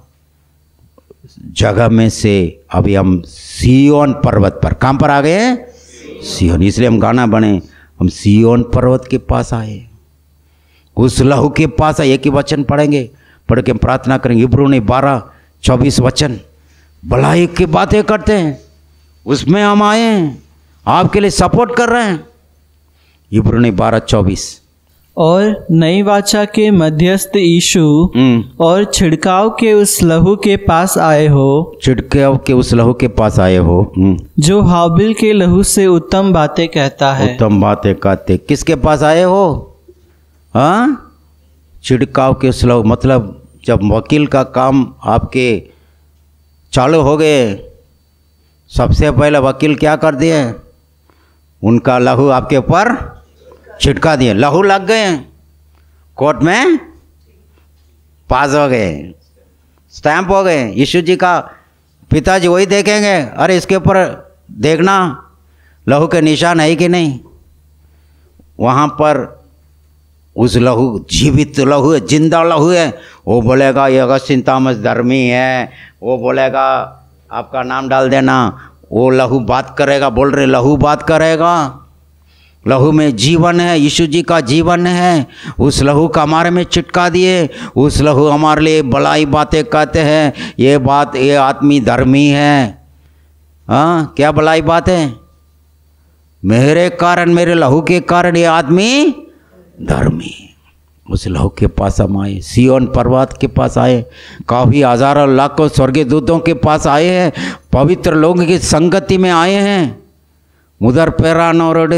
जगह में से अभी हम सियोन पर्वत पर, कहाँ पर आ गए? सियोन। इसलिए हम गाना बने, हम सियोन पर्वत के पास आए, उस लहू के पास आए। एक ही वचन पढ़ेंगे, पढ़ के हम प्रार्थना करेंगे। इब्रानियों ने 12-24 वचन भलाई की बातें करते हैं, उसमें हम आए हैं, आपके लिए सपोर्ट कर रहे हैं। इब्रानियों ने 12-24। और नई वाचा के मध्यस्थ यीशु और छिड़काव के उस लहू के पास आए हो, छिड़काव के उस लहू के पास आए हो, जो हाबिल के लहू से उत्तम बातें कहता है। उत्तम बातें कहते। किसके पास आए हो? हाँ, छिड़काव के उस लहू। मतलब जब वकील का काम आपके चालू हो गए, सबसे पहले वकील क्या कर दिए? उनका लहू आपके ऊपर छिड़का दिए, लहू लग गए, कोर्ट में पास हो गए, स्टैंप हो गए। यीशु जी का पिताजी वही देखेंगे, अरे इसके ऊपर देखना लहू के निशान है कि नहीं। वहाँ पर उस लहू जीवित लहू है, जिंदा लहू है। वो बोलेगा ये अगस्तिन थॉमस धर्मी है, वो बोलेगा आपका नाम डाल देना, वो लहू बात करेगा। बोल रहे लहू बात करेगा, लहू में जीवन है, यीशु जी का जीवन है। उस लहू का हमारे में चिटका दिए, उस लहू हमारे लिए भलाई बातें कहते हैं। ये बात, ये आदमी धर्मी है। हाँ, क्या भलाई बात है? मेरे कारण, मेरे लहू के कारण ये आदमी धर्मी। उस लहू के पास हम आए, सियोन पर्वत के पास आए, काफ़ी हजारों लाखों स्वर्गीय दूतों के पास आए हैं, पवित्र लोगों की संगति में आए हैं। मुदर पेरानोरड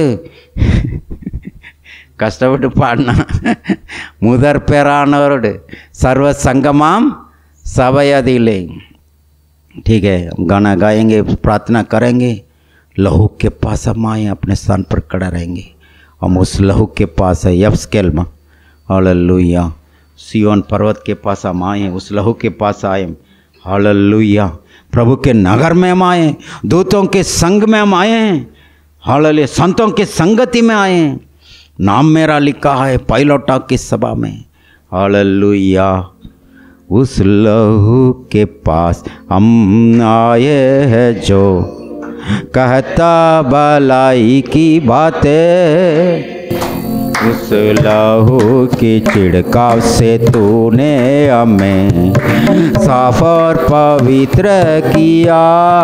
कष्टपಟ್ಟು पाड़ना मुदर पेरानोरड सर्व संगमाम सवयदिले। ठीक है, हम गाना गाएंगे, प्रार्थना करेंगे। लहू के पास हम आए, अपने स्थान पर खड़ा रहेंगे। हम उस लहू के पास है, यब्स्केल में, हालेलुया। सियोन पर्वत के पास हम आए, उस लहू के पास आए, हालेलुया। प्रभु के नगर में हम आए, दूतों के संग में हम आए हैं, हालेलुया। संतों की संगति में आए हैं। नाम मेरा लिखा है पाइलोटा की सभा में, हालेलुया। उस लहू के पास हम आए हैं, जो कहता भलाई की बातें। उस लहू की छिड़काव से तूने हमें साफ और पवित्र किया।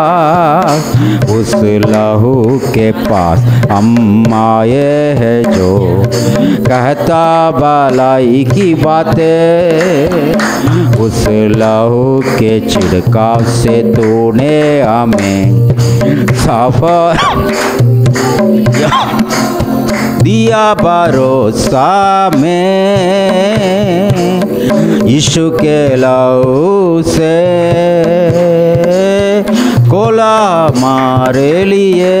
उस लहू के पास हम आए हैं, जो कहता भलाई की बातें। उस लहू के छिड़काव से तूने हमें साफ दिया भरोसा में, यीशु के लहू से खोला हमारे लिए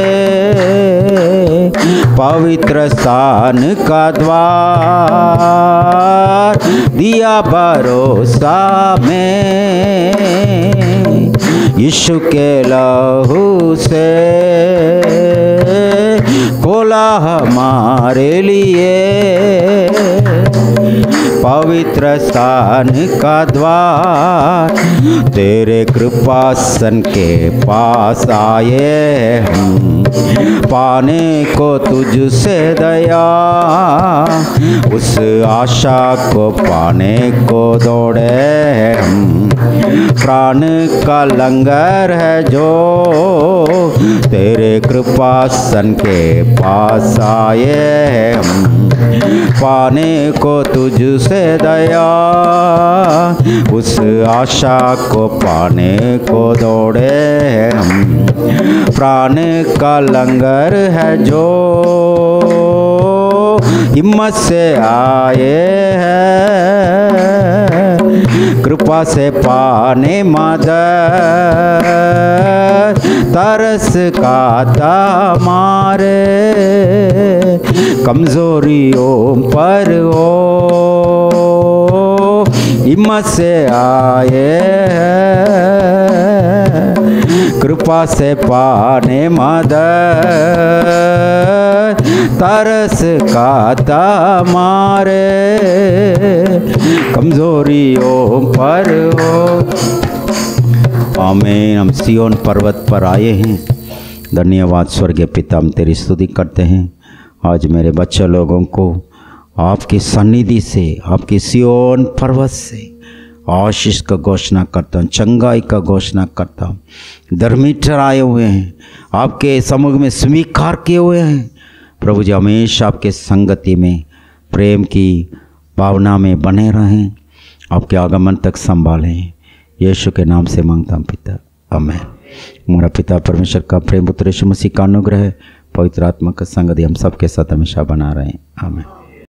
पवित्र स्थान का द्वार। दिया भरोसा में, यीशु के लहू से खोला हमारे लिए पवित्र स्थान का द्वार। तेरे कृपासन के पास आए हम, पाने को तुझसे दया, उस आशा को पाने को दौड़े हम। प्राण का लंगर है जो तेरे कृपासन के पास आए हम, पाने को तुझसे दया, उस आशा को पाने को दौड़े हम। प्राण का लंगर है जो हिम्मत से आए हैं, कृपा से पाने मदद, तरस खाता मारे कमजोरियों पर हो, हिम्मत से आए हैं, कृपा से पाने मदद, तरस खाता मारे कमजोरियों पर हो। आमीन। हम सियोन पर्वत पर आए हैं। धन्यवाद स्वर्गीय पिता, हम तेरी स्तुति करते हैं। आज मेरे बच्चे लोगों को आपकी सन्निधि से, आपकी सियोन पर्वत से आशीष का घोषणा करता हूँ, चंगाई का घोषणा करता हूँ। धर्मी ठहराए हुए हैं, आपके समुख में स्वीकार किए हुए हैं। प्रभु जी हमेशा आपके संगति में, प्रेम की भावना में बने रहें, आपके आगमन तक संभालें। यीशु के नाम से मांगता हूँ पिता, आमीन। हमारा पिता परमेश्वर का प्रेम, पुत्र यीशु मसीह का अनुग्रह, पवित्र आत्मा का संगति हम सबके साथ हमेशा बना रहे। आमीन।